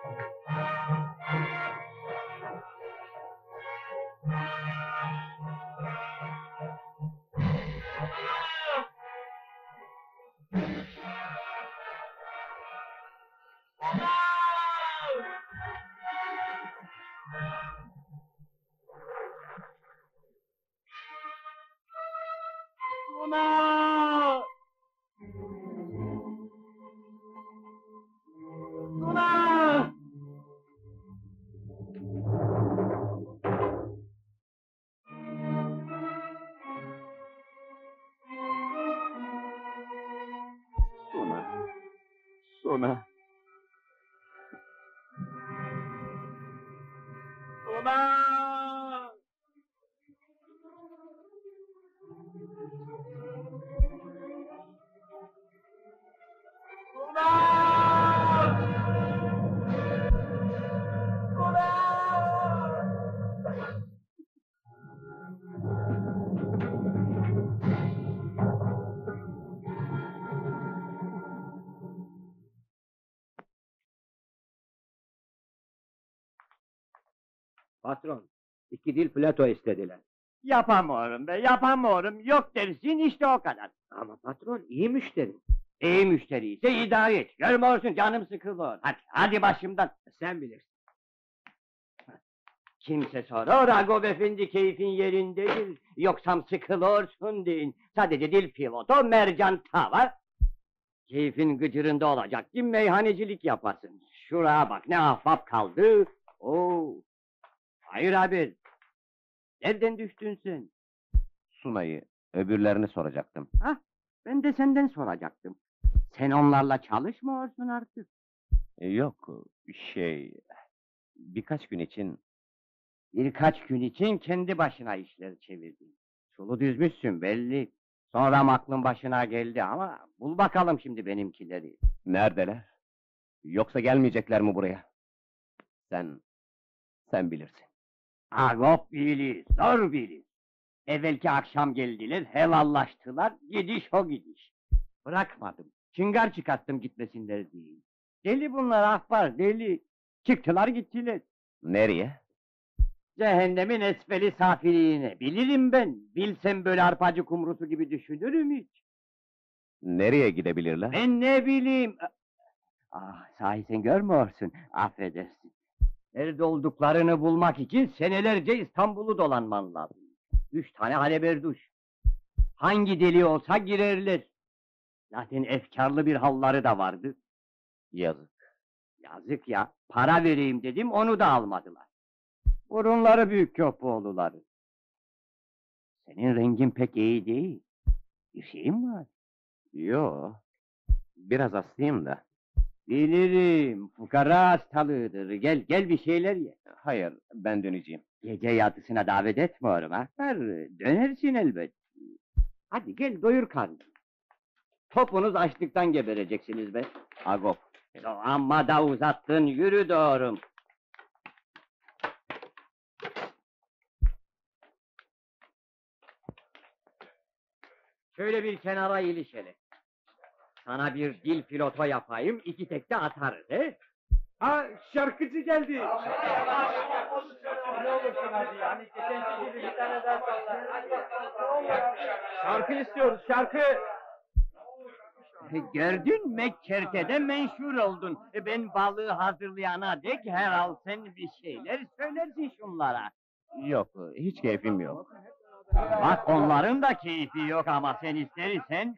Suna! Suna! Suna. Suna. Suna! Patron, iki dil Plato istediler. Yapamıyorum be, yapamıyorum. Yok dersin işte o kadar. Ama patron iyi müşteri. İyi müşteri ise idare et. Görmüyorsun canım sıkılıyor. Hadi, hadi başımdan. Sen bilirsin. Kimse sorar, Ragov efendi keyfin yerindedir. Yoksam sıkılıyorsun deyin. Sadece dil piloto, mercan tava. Keyfin gıcırında olacak ki meyhanecilik yapasın. Şuraya bak, ne ahbap kaldı. Oo. Hayır abi. Nereden düştün sen? Sunay'ı, öbürlerini soracaktım. Ha? Ben de senden soracaktım. Sen onlarla çalışmıyorsun artık. E, Yok, şey... Birkaç gün için Birkaç gün için kendi başına işler çevirdin. Sulu düzmüşsün belli. Sonra aklın başına geldi ama bul bakalım şimdi benimkileri. Neredeler? Yoksa gelmeyecekler mi buraya? Sen, sen bilirsin. Agop bilir, zor bilir. Evvelki akşam geldiler, helallaştılar, gidiş o gidiş. Bırakmadım, çıngar çıkarttım gitmesinler diye. Deli bunlar ahbar, deli. Çıktılar gittiler. Nereye? Cehennemin esfeli safiliğine, bilirim ben. Bilsem böyle arpacı kumrusu gibi düşünürüm hiç. Nereye gidebilirler? Ben ne bileyim. Ah, sahi sen görmüyorsun, affedersin. Nerede olduklarını bulmak için senelerce İstanbul'u dolanman lazım. Üç tane haleberduş. Hangi deli olsa girerler. Zaten efkarlı bir halları da vardı. Yazık. Yazık ya, para vereyim dedim, onu da almadılar. Burunları büyük köpoğluları. Senin rengin pek iyi değil. Bir şeyin var. Yo, biraz hastayım da. Bilirim, fukara hastalığıdır. Gel, gel bir şeyler ye. Hayır, ben döneceğim. Gece yatısına davet etmiyorum ha. Dönersin elbet. Hadi gel doyur karnını. Topunuz açlıktan gebereceksiniz be. Agop. Amma da uzattın, yürü doğrum. Şöyle bir kenara ilişelim. Sana bir dil piloto yapayım, iki tekte atarız he? Ha, şarkıcı geldi. Şarkı istiyoruz, şarkı. Gördün mü kertede menşur oldun. E, Ben balığı hazırlayana dek herhal sen bir şeyler söylersin şunlara. Yok, hiç keyfim yok. Bak onların da keyfi yok ama sen istersen...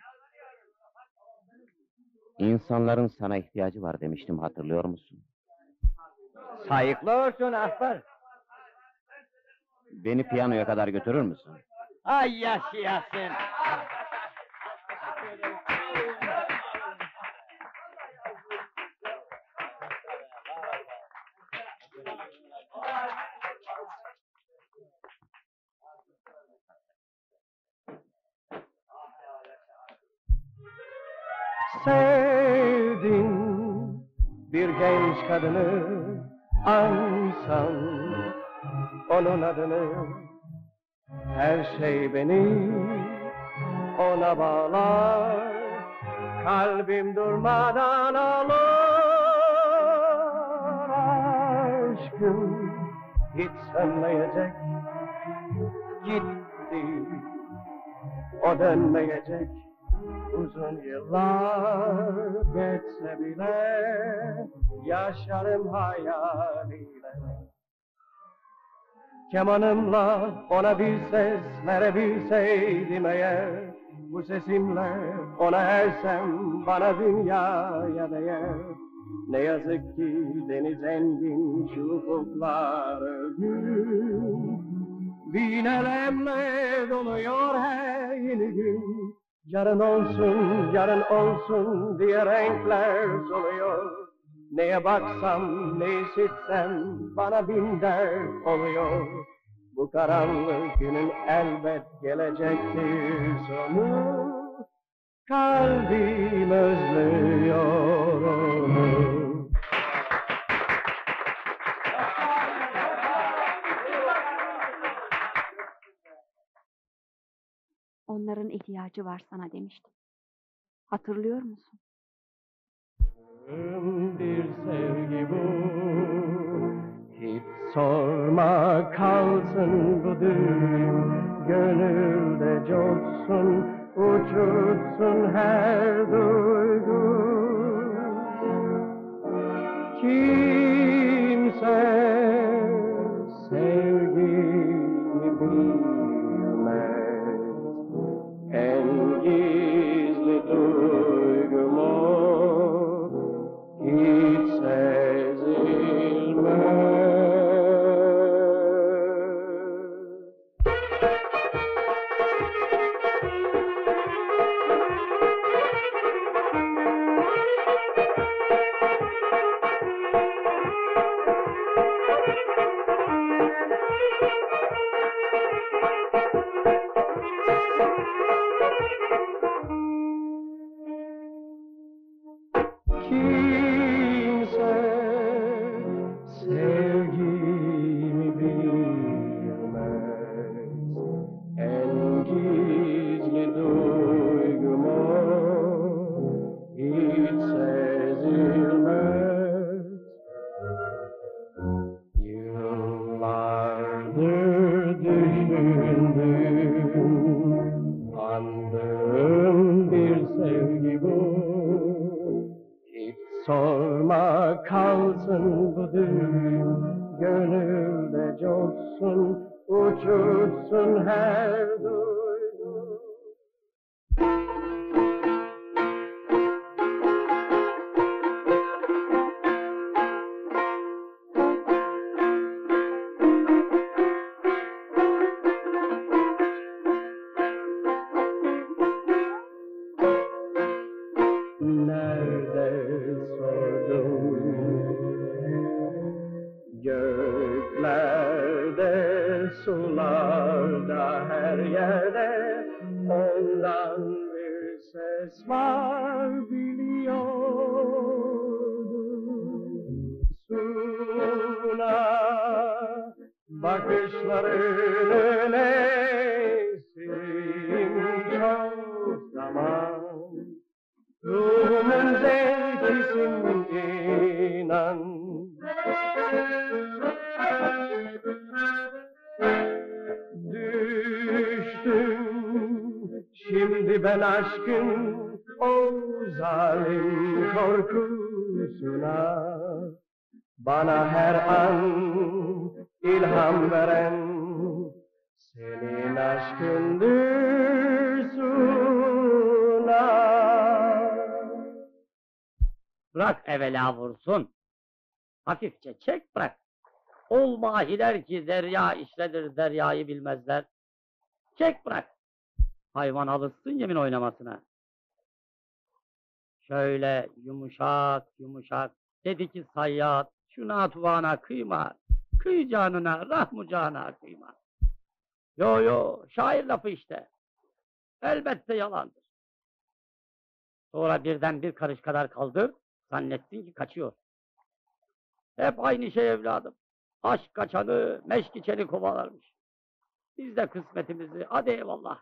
İnsanların sana ihtiyacı var demiştim, hatırlıyor musun? Sayıklı olsun ahbar. Beni piyanoya kadar götürür müsün? Ay yaşayasın. Sevdim bir genç kadını, ansam onun adını. Her şey beni ona bağlar, kalbim durmadan ağlar. Aşkım hiç sönmeyecek, gitti, o dönmeyecek. Uzun yıllar geçse bile yaşarım hayaliyle. Kemanımla ona bir ses verebilseydim eğer, bu sesimle ona ersem bana dünyaya değer. Ne yazık ki deniz engin, şu ufuklar örgün, bin elemle doluyor her yeni gün. Yarın olsun, yarın olsun diye renkler soluyor. Neye baksam, ne işitsem bana bin dert oluyor. Bu karanlık günün elbet gelecektir sonu. Kalbim özlüyor onu. Onların ihtiyacı var sana demiştim. Hatırlıyor musun? Bir sevgi bu, hiç sorma kalsın bu düğün. Gönülde coşsun, uçursun her duygu. Kimse sevgimi bilmez. En gizli duygumu hiç sezilmez. bu düğüm gönülde coşsun, uçursun her duygu. Nerede sordum, göklerde, sularda, her yerde ondan bir ses var biliyordum. Suna bakışların neysin çok zaman. Ruhumun zevkisin inan. Düştüm şimdi ben aşkın o zalim korkusuna. Bana her an ilham veren senin aşkındır Suna. Bırak evvela vursun. Hafifçe çek bırak. Ol mahiler ki derya işledir, deryayı bilmezler. Çek bırak. Hayvan alışsın yemin oynamasına. Şöyle yumuşak yumuşak dedi ki sayyat, şuna tuvana kıyma, kıy canına, rahmu cana kıyma. Yo yo, şair lafı işte. Elbette yalandır. Sonra birden bir karış kadar kaldır, zannettin ki kaçıyor. Hep aynı şey evladım. Aşk kaçanı, meşk içeni kovalarmış. Biz de kısmetimizi, hadi eyvallah.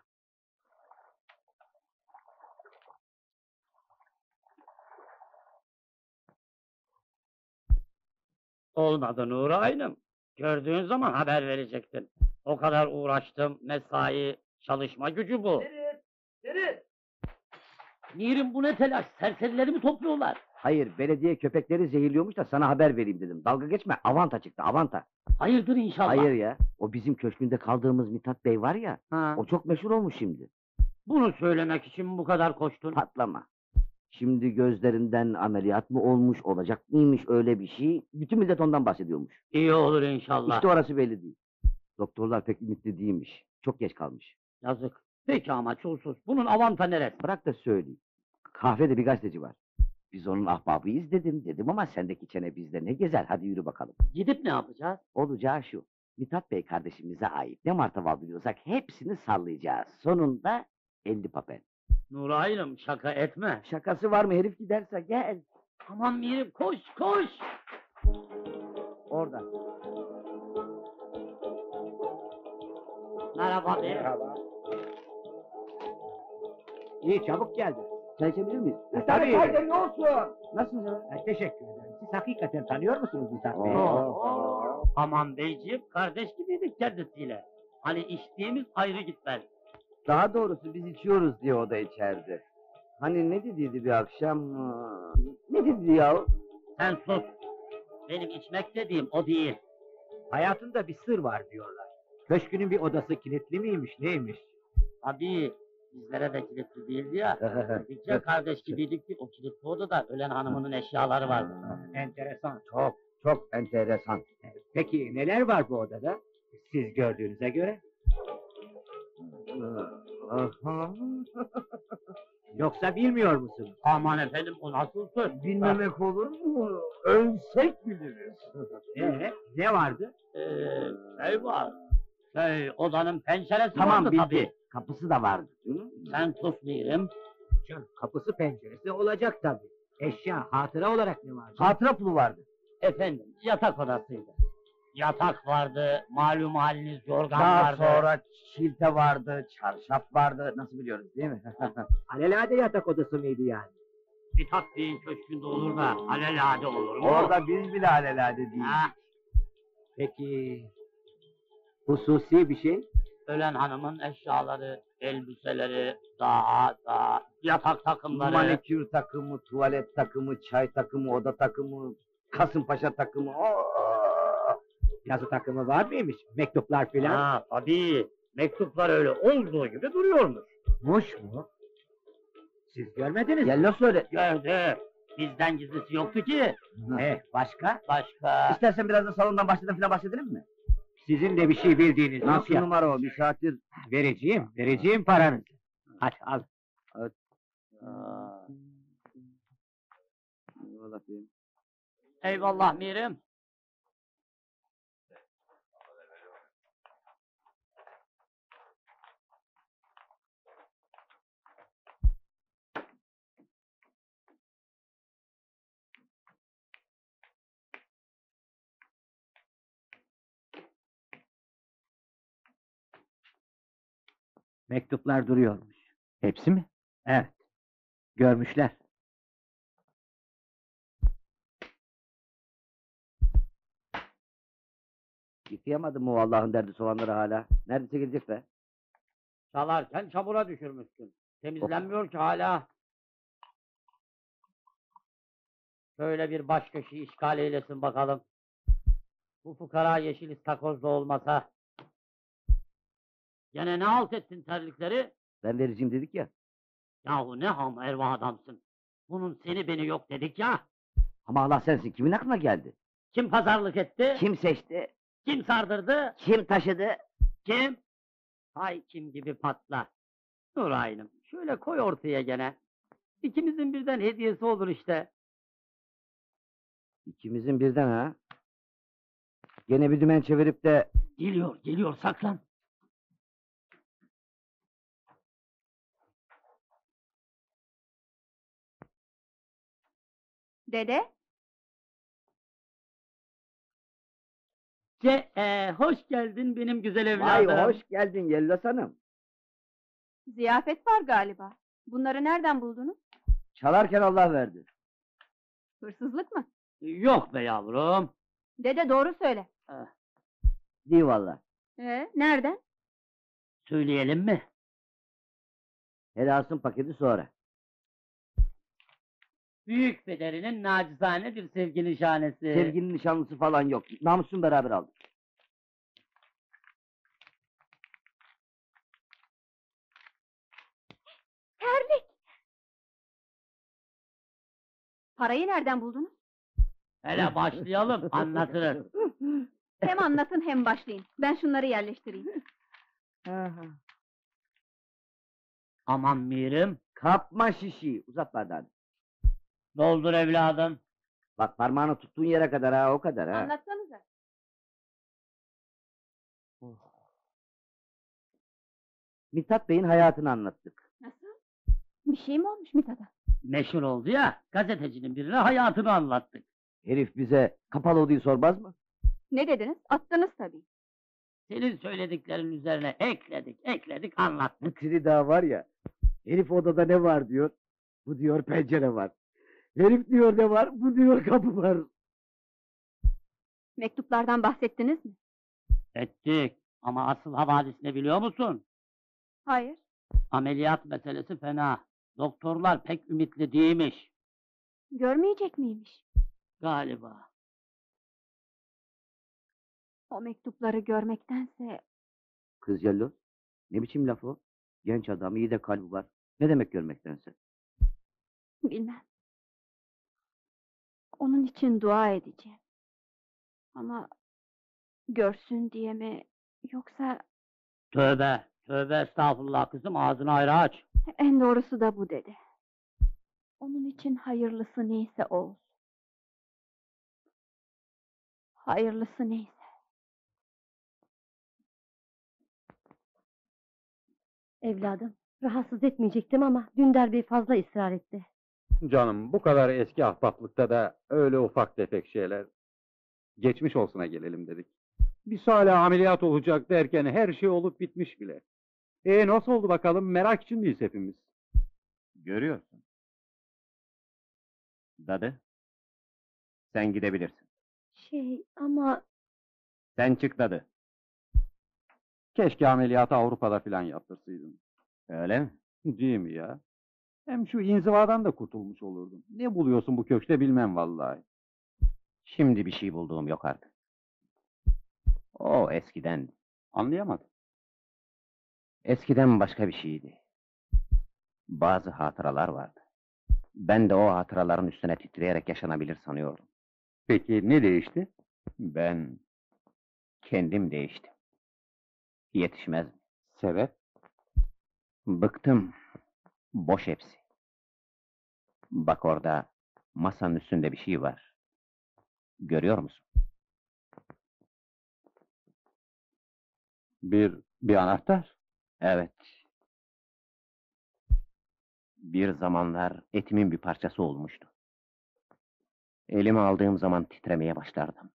Olmadı Nuraynım. Gördüğün zaman haber verecektin. O kadar uğraştım, mesai, çalışma gücü bu. Ferit! Ferit! Mirim bu ne telaş, serserileri mi topluyorlar? Hayır, belediye köpekleri zehirliyormuş da sana haber vereyim dedim. Dalga geçme, avanta çıktı, avanta. Hayırdır inşallah. Hayır ya, o bizim köşkünde kaldığımız Mithat Bey var ya, Ha. o çok meşhur olmuş şimdi. Bunu söylemek için bu kadar koştun. Patlama. Şimdi gözlerinden ameliyat mı olmuş, olacak mıymış öyle bir şey. Bütün millet ondan bahsediyormuş. İyi olur inşallah. İşte orası belli değil. Doktorlar pek ümitli değilmiş. Çok geç kalmış. Yazık. Peki ama çulsuz. Bunun avanta neresi? Bırak da söyleyeyim. Kahvede bir gazeteci var. Biz onun ahbabıyız dedim dedim ama sendeki çene bizde ne gezer, hadi yürü bakalım. Gidip ne yapacağız? Olacağı şu. Mithat Bey kardeşimize ait ne martaval biliyorsak hepsini sallayacağız. Sonunda elli papel. Nuraynım şaka etme. Şakası var mı, herif giderse gel. Aman Mirim koş koş. Orada. Merhaba Mirim. Merhaba. İyi çabuk geldi. Çay içebilir miyiz? E, tabii. Haydi ne olsun? Nasılsınız? E, teşekkür ederim. Siz hakikaten tanıyor musunuz Mithat Bey? Oo. Aman beyciğim kardeş gibiydik kendisiyle. Hani içtiğimiz ayrı gitmez. Daha doğrusu biz içiyoruz diye o da içerdi. Hani ne dediydi bir akşam? Ne dedi ya? Sen sus. Benim içmek dediğim o değil. Hayatında bir sır var diyorlar. Köşkünün bir odası kilitli miymiş, neymiş? Abi bizlere de kilitli değildi ya. Dedikçe kardeş gibiydik ki o kilitli odada ölen hanımının eşyaları vardı. Enteresan. Çok, çok enteresan. Peki neler var bu odada? Siz gördüğünüze göre. Yoksa bilmiyor musunuz? Aman efendim o nasıl söz? Bilmemek olur mu? Ölsek biliriz. Ee, ne vardı? Ee, şey var. Şey odanın penceresi Tamam vardı bildi. tabii. Kapısı da vardı. Sen sus Mirim. Canım, kapısı penceresi olacak tabii. Eşya, hatıra olarak ne vardı? Hatıra pulu vardı. Efendim yatak odasıydı. Yatak vardı, malum haliniz yorgan Daha vardı. sonra çilte vardı, çarşaf vardı. Nasıl biliyoruz değil mi? Alelade yatak odası mıydı yani? Bir taktiğin köşkünde olur da alelade olur mu? Orada biz bile alelade değiliz. Ha, Peki... Hususi bir şey? ölen hanımın eşyaları, elbiseleri, daha daha yatak takımları. Manikür takımı, tuvalet takımı, çay takımı, oda takımı. Kasımpaşa takımı. Oo! Yazı takımı var mıymış? Mektuplar filan. Ha, tabii. Mektuplar öyle olduğu gibi duruyormuş. Muş mu? Siz görmediniz mi? Yello söyle. Gördü. Bizden gizlisi yoktu ki. Eh, başka? Başka. İstersen biraz da salondan başladan filan bahsedelim mi? Sizin de bir şey bildiğiniz yok Nasıl ya. numara o? Bir saattir. Vereceğim, vereceğim paranızı. Hadi al. Aa, Eyvallah diyeyim. eyvallah Mirim. Mektuplar duruyormuş. Hepsi mi? Evet. Görmüşler. Yıkayamadın mı o Allah'ın derdi soğanları hala? Neredeyse gelecek be. Çalarken çamura düşürmüşsün. Temizlenmiyor ki hala. Şöyle bir baş köşeyi işgal eylesin bakalım. Bu fukara yeşil istakozda olmasa. Gene ne halt ettin terlikleri? Ben vereceğim dedik ya. Yahu ne ham erva adamsın. Bunun seni beni yok dedik ya. Ama Allah sensin. Kimin aklına geldi? Kim pazarlık etti? Kim seçti? Kim sardırdı? Kim taşıdı? Kim? Hay kim gibi patla. Dur aynım. Şöyle koy ortaya gene. İkimizin birden hediyesi olur işte. İkimizin birden ha. Gene bir dümen çevirip de Geliyor, geliyor saklan. Dede, Ce, e, hoş geldin benim güzel vay evladım. hoş geldin Yellos Hanım. ziyafet var galiba. Bunları nereden buldunuz? Çalarken Allah verdi. Hırsızlık mı? Yok be yavrum. Dede doğru söyle. Değil valla. Ee, nereden? Söyleyelim mi? Helasın paketi sonra. Büyük pederinin nacizane bir sevgi nişanesi. Sevginin nişanlısı falan yok. Namusun beraber aldık. Terlik. Parayı nereden buldunuz? Hele başlayalım anlatırız. Hem anlatın hem başlayın. Ben şunları yerleştireyim. Aman Mirim. Kapma şişi. Uzat bardağını. Doldur evladım. Bak parmağını tuttuğun yere kadar ha o kadar ha. Anlatsanıza. Mithat Bey'in hayatını anlattık. Nasıl? Bir şey mi olmuş Mithat'a? Meşhur oldu ya. Gazetecinin birine hayatını anlattık. Herif bize kapalı odayı sormaz mı? Ne dediniz? Attınız tabii. Senin söylediklerin üzerine ekledik, ekledik, anlattık. Bu tiri daha var ya. Herif odada ne var diyor. Bu diyor pencere var. Herif diyor ne var. Bu diyor kapı var. Mektuplardan bahsettiniz mi? Ettik. Ama asıl havadis ne biliyor musun? Hayır. Ameliyat meselesi fena. Doktorlar pek ümitli değilmiş. Görmeyecek miymiş? Galiba. O mektupları görmektense Kız Yello. Ne biçim laf o? Genç adam iyi de kalbi var. Ne demek görmektense? bilmem. Onun için dua edeceğim. Ama görsün diye mi yoksa Tövbe, tövbe estağfurullah kızım, ağzını ayrı aç. en doğrusu da bu dedi. Onun için hayırlısı neyse o olsun. Hayırlısı neyse. Evladım, rahatsız etmeyecektim ama Dündar Bey fazla ısrar etti. Canım bu kadar eski ahbaplıkta da öyle ufak tefek şeyler. Geçmiş olsuna gelelim dedik. Bir Salih ameliyat olacak derken her şey olup bitmiş bile. E nasıl oldu bakalım, merak içindeyiz hepimiz. Görüyorsun. Dadı, sen gidebilirsin. Şey ama Sen çık dadı. Keşke ameliyatı Avrupa'da filan yaptırsaydın. Öyle mi? Değil mi ya? Hem şu inzivadan da kurtulmuş olurdun. Ne buluyorsun bu köşkte bilmem vallahi. Şimdi bir şey bulduğum yok artık. O eskiden. Anlayamadım. Eskiden başka bir şeydi. Bazı hatıralar vardı. Ben de o hatıraların üstüne titreyerek yaşanabilir sanıyordum. Peki ne değişti? Ben kendim değiştim. Yetişmez mi? Sebep? Bıktım. Boş hepsi. Bak orada masanın üstünde bir şey var. Görüyor musun? Bir bir anahtar. Evet. Bir zamanlar etimin bir parçası olmuştu. Elime aldığım zaman titremeye başlardım.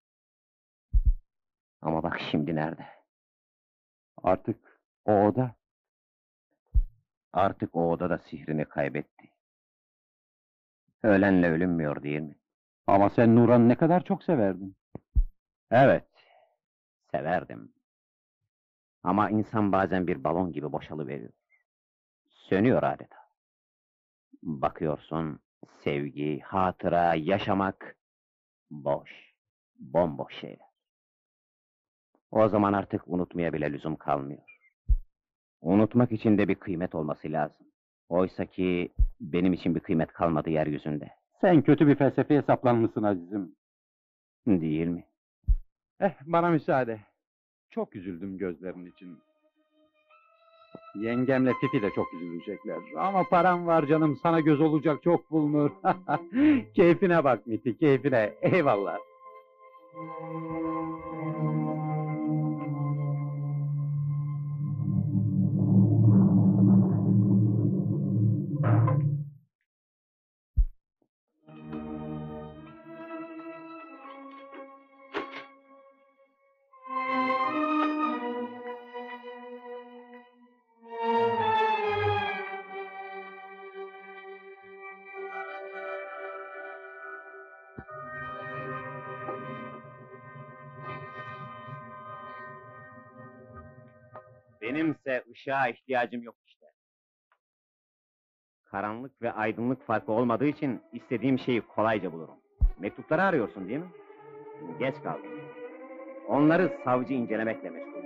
Ama bak şimdi nerede? Artık o oda. Artık o oda da sihrini kaybetti. Ölenle ölünmüyor değil mi? Ama sen Nuran'ı ne kadar çok severdin. Evet, severdim. Ama insan bazen bir balon gibi boşalıveriyor. Sönüyor adeta. Bakıyorsun, sevgi, hatıra, yaşamak... boş, bomboş şeyler. O zaman artık unutmaya bile lüzum kalmıyor. Unutmak için de bir kıymet olması lazım. Oysa ki benim için bir kıymet kalmadı yeryüzünde. Sen kötü bir felsefeye saplanmışsın azizim. Değil mi? Eh, bana müsaade. Çok üzüldüm gözlerin için. Yengemle Fifi de çok üzülecekler. Ama param var canım, sana göz olacak çok bulunur. Keyfine bak Miti, keyfine. Eyvallah. Benimse ışığa ihtiyacım yok işte. Karanlık ve aydınlık farkı olmadığı için istediğim şeyi kolayca bulurum. Mektupları arıyorsun değil mi? Geç kaldım. Onları savcı incelemekle meşgul.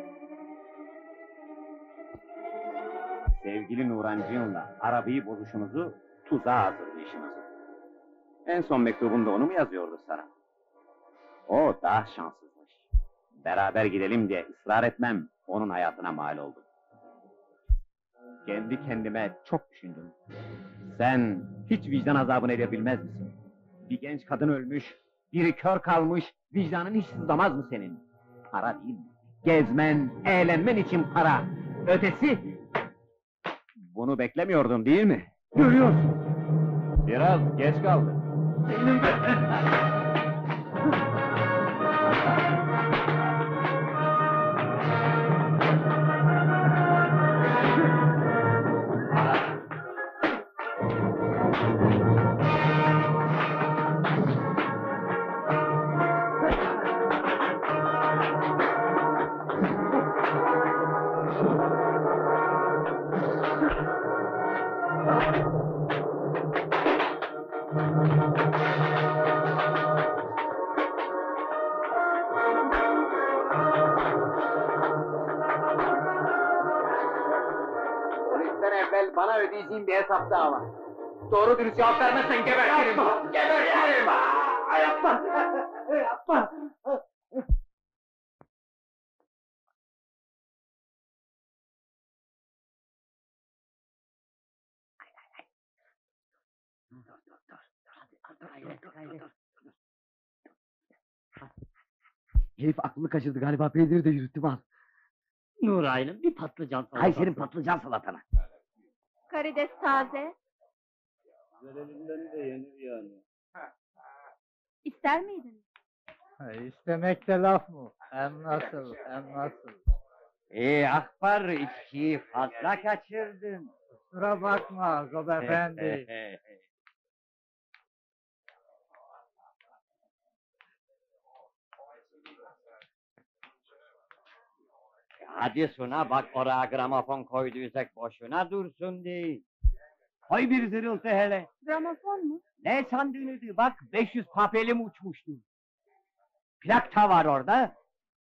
Sevgili Nurancığımla arabayı bozuşunuzu tuzağa hazırlayışınızı. En son mektubunda onu mu yazıyordu sana? O daha şanssızmış. Beraber gidelim diye ısrar etmem, onun hayatına mal oldu. Kendi kendime çok düşündüm. Sen hiç vicdan azabını edebilmez misin? Bir genç kadın ölmüş, biri kör kalmış, vicdanın hiç sızlamaz mı senin? Para değil mi? Gezmen, eğlenmen için para. Ötesi... Bunu beklemiyordun değil mi? Görüyorsun. Biraz geç kaldın. Senin de... Polisten evvel bana ödeyeceğin bir hesap daha var. Doğru dürüst cevap vermezsen gebertirim. Yapma! Gebertirim! Aa, yapma! Yapma! Herif aklını kaçırdı galiba, peyniri de yürüttüm al. Nuray'ın bir patlıcan salatası. Hay senin patlıcan salatana. Karides taze. Üzerinden de yenir yani. İster miydin? İstemek de laf mı? Hem nasıl, hem nasıl? Ee Akbar, içkiyi fazla kaçırdın. Kusura bakma Zob efendi. Hadi Suna bak, oraya gramofon koyduysak boşuna dursun değil. Koy bir zırıltı hele. Gramofon mu? Ne sandığınıydı, bak beş yüz papelim uçmuştu. Plak da var orada.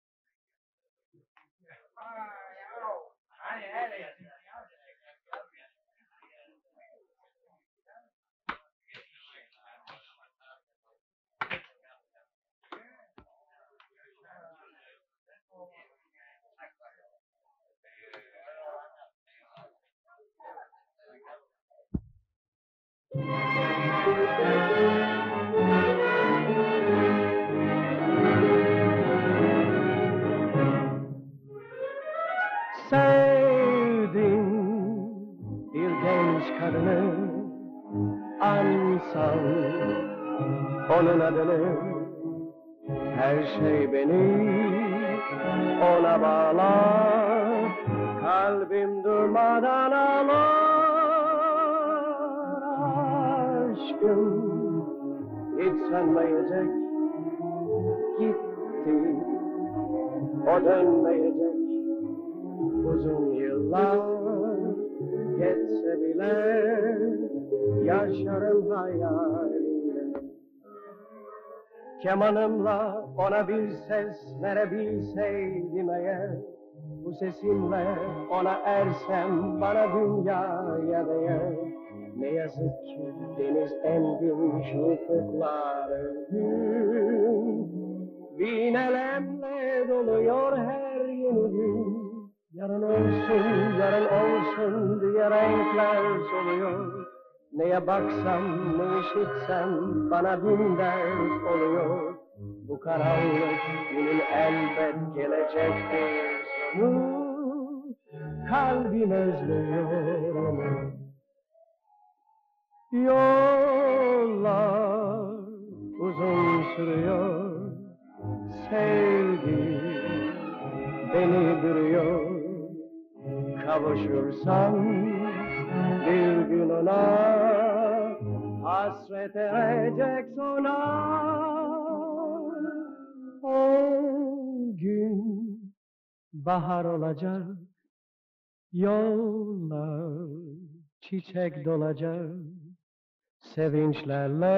Sevdim bir genç kadını, ansam onun adını. Her şey beni ona bağlar, kalbim durmadan ağlar. Aşkım hiç sönmeyecek, gitti, o dönmeyecek. Uzun yıllar geçse bile yaşarım hayaliyle. Kemanımla ona bir ses verebilseydim eğer, bu sesimle ona ersem bana dünyaya değer. Ne yazık ki deniz engin şu ufukları gün, bin elemle doluyor her yeni gün. Yarın olsun, yarın olsun diye renkler soluyor. Neye baksam, ne işitsem bana bin dert oluyor. Bu karanlık günün elbet gelecektir sonu. Kalbim özlüyor onu. Yollar uzun sürüyor, sevgi beni duruyor. Kavuşursam bir gün ona, hasret erecek sona. O gün bahar olacak, yollar çiçek dolacak. Sevinçlerle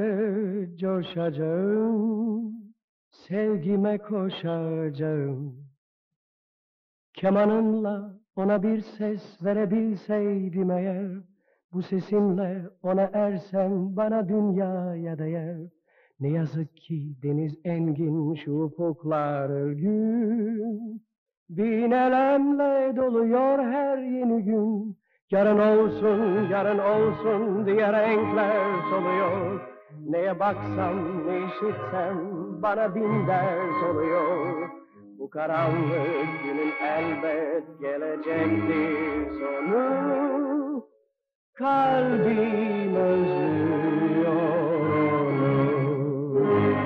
coşacağım, sevgime koşacağım. Kemanımla ona bir ses verebilseydim eğer, bu sesimle ona ersem bana dünyaya değer. Ne yazık ki deniz engin şu ufuklar örgün, bin elemle doluyor her yeni gün. Yarın olsun, yarın olsun diye renkler soluyor. Neye baksam, ne işitsem bana bin dert oluyor. Bu karanlık günün elbet gelecektir sonu. Kalbim özlüyor onu.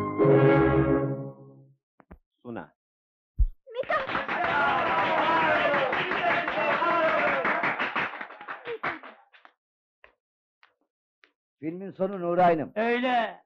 Suna. Filmin sonu Nuray'nım. Öyle.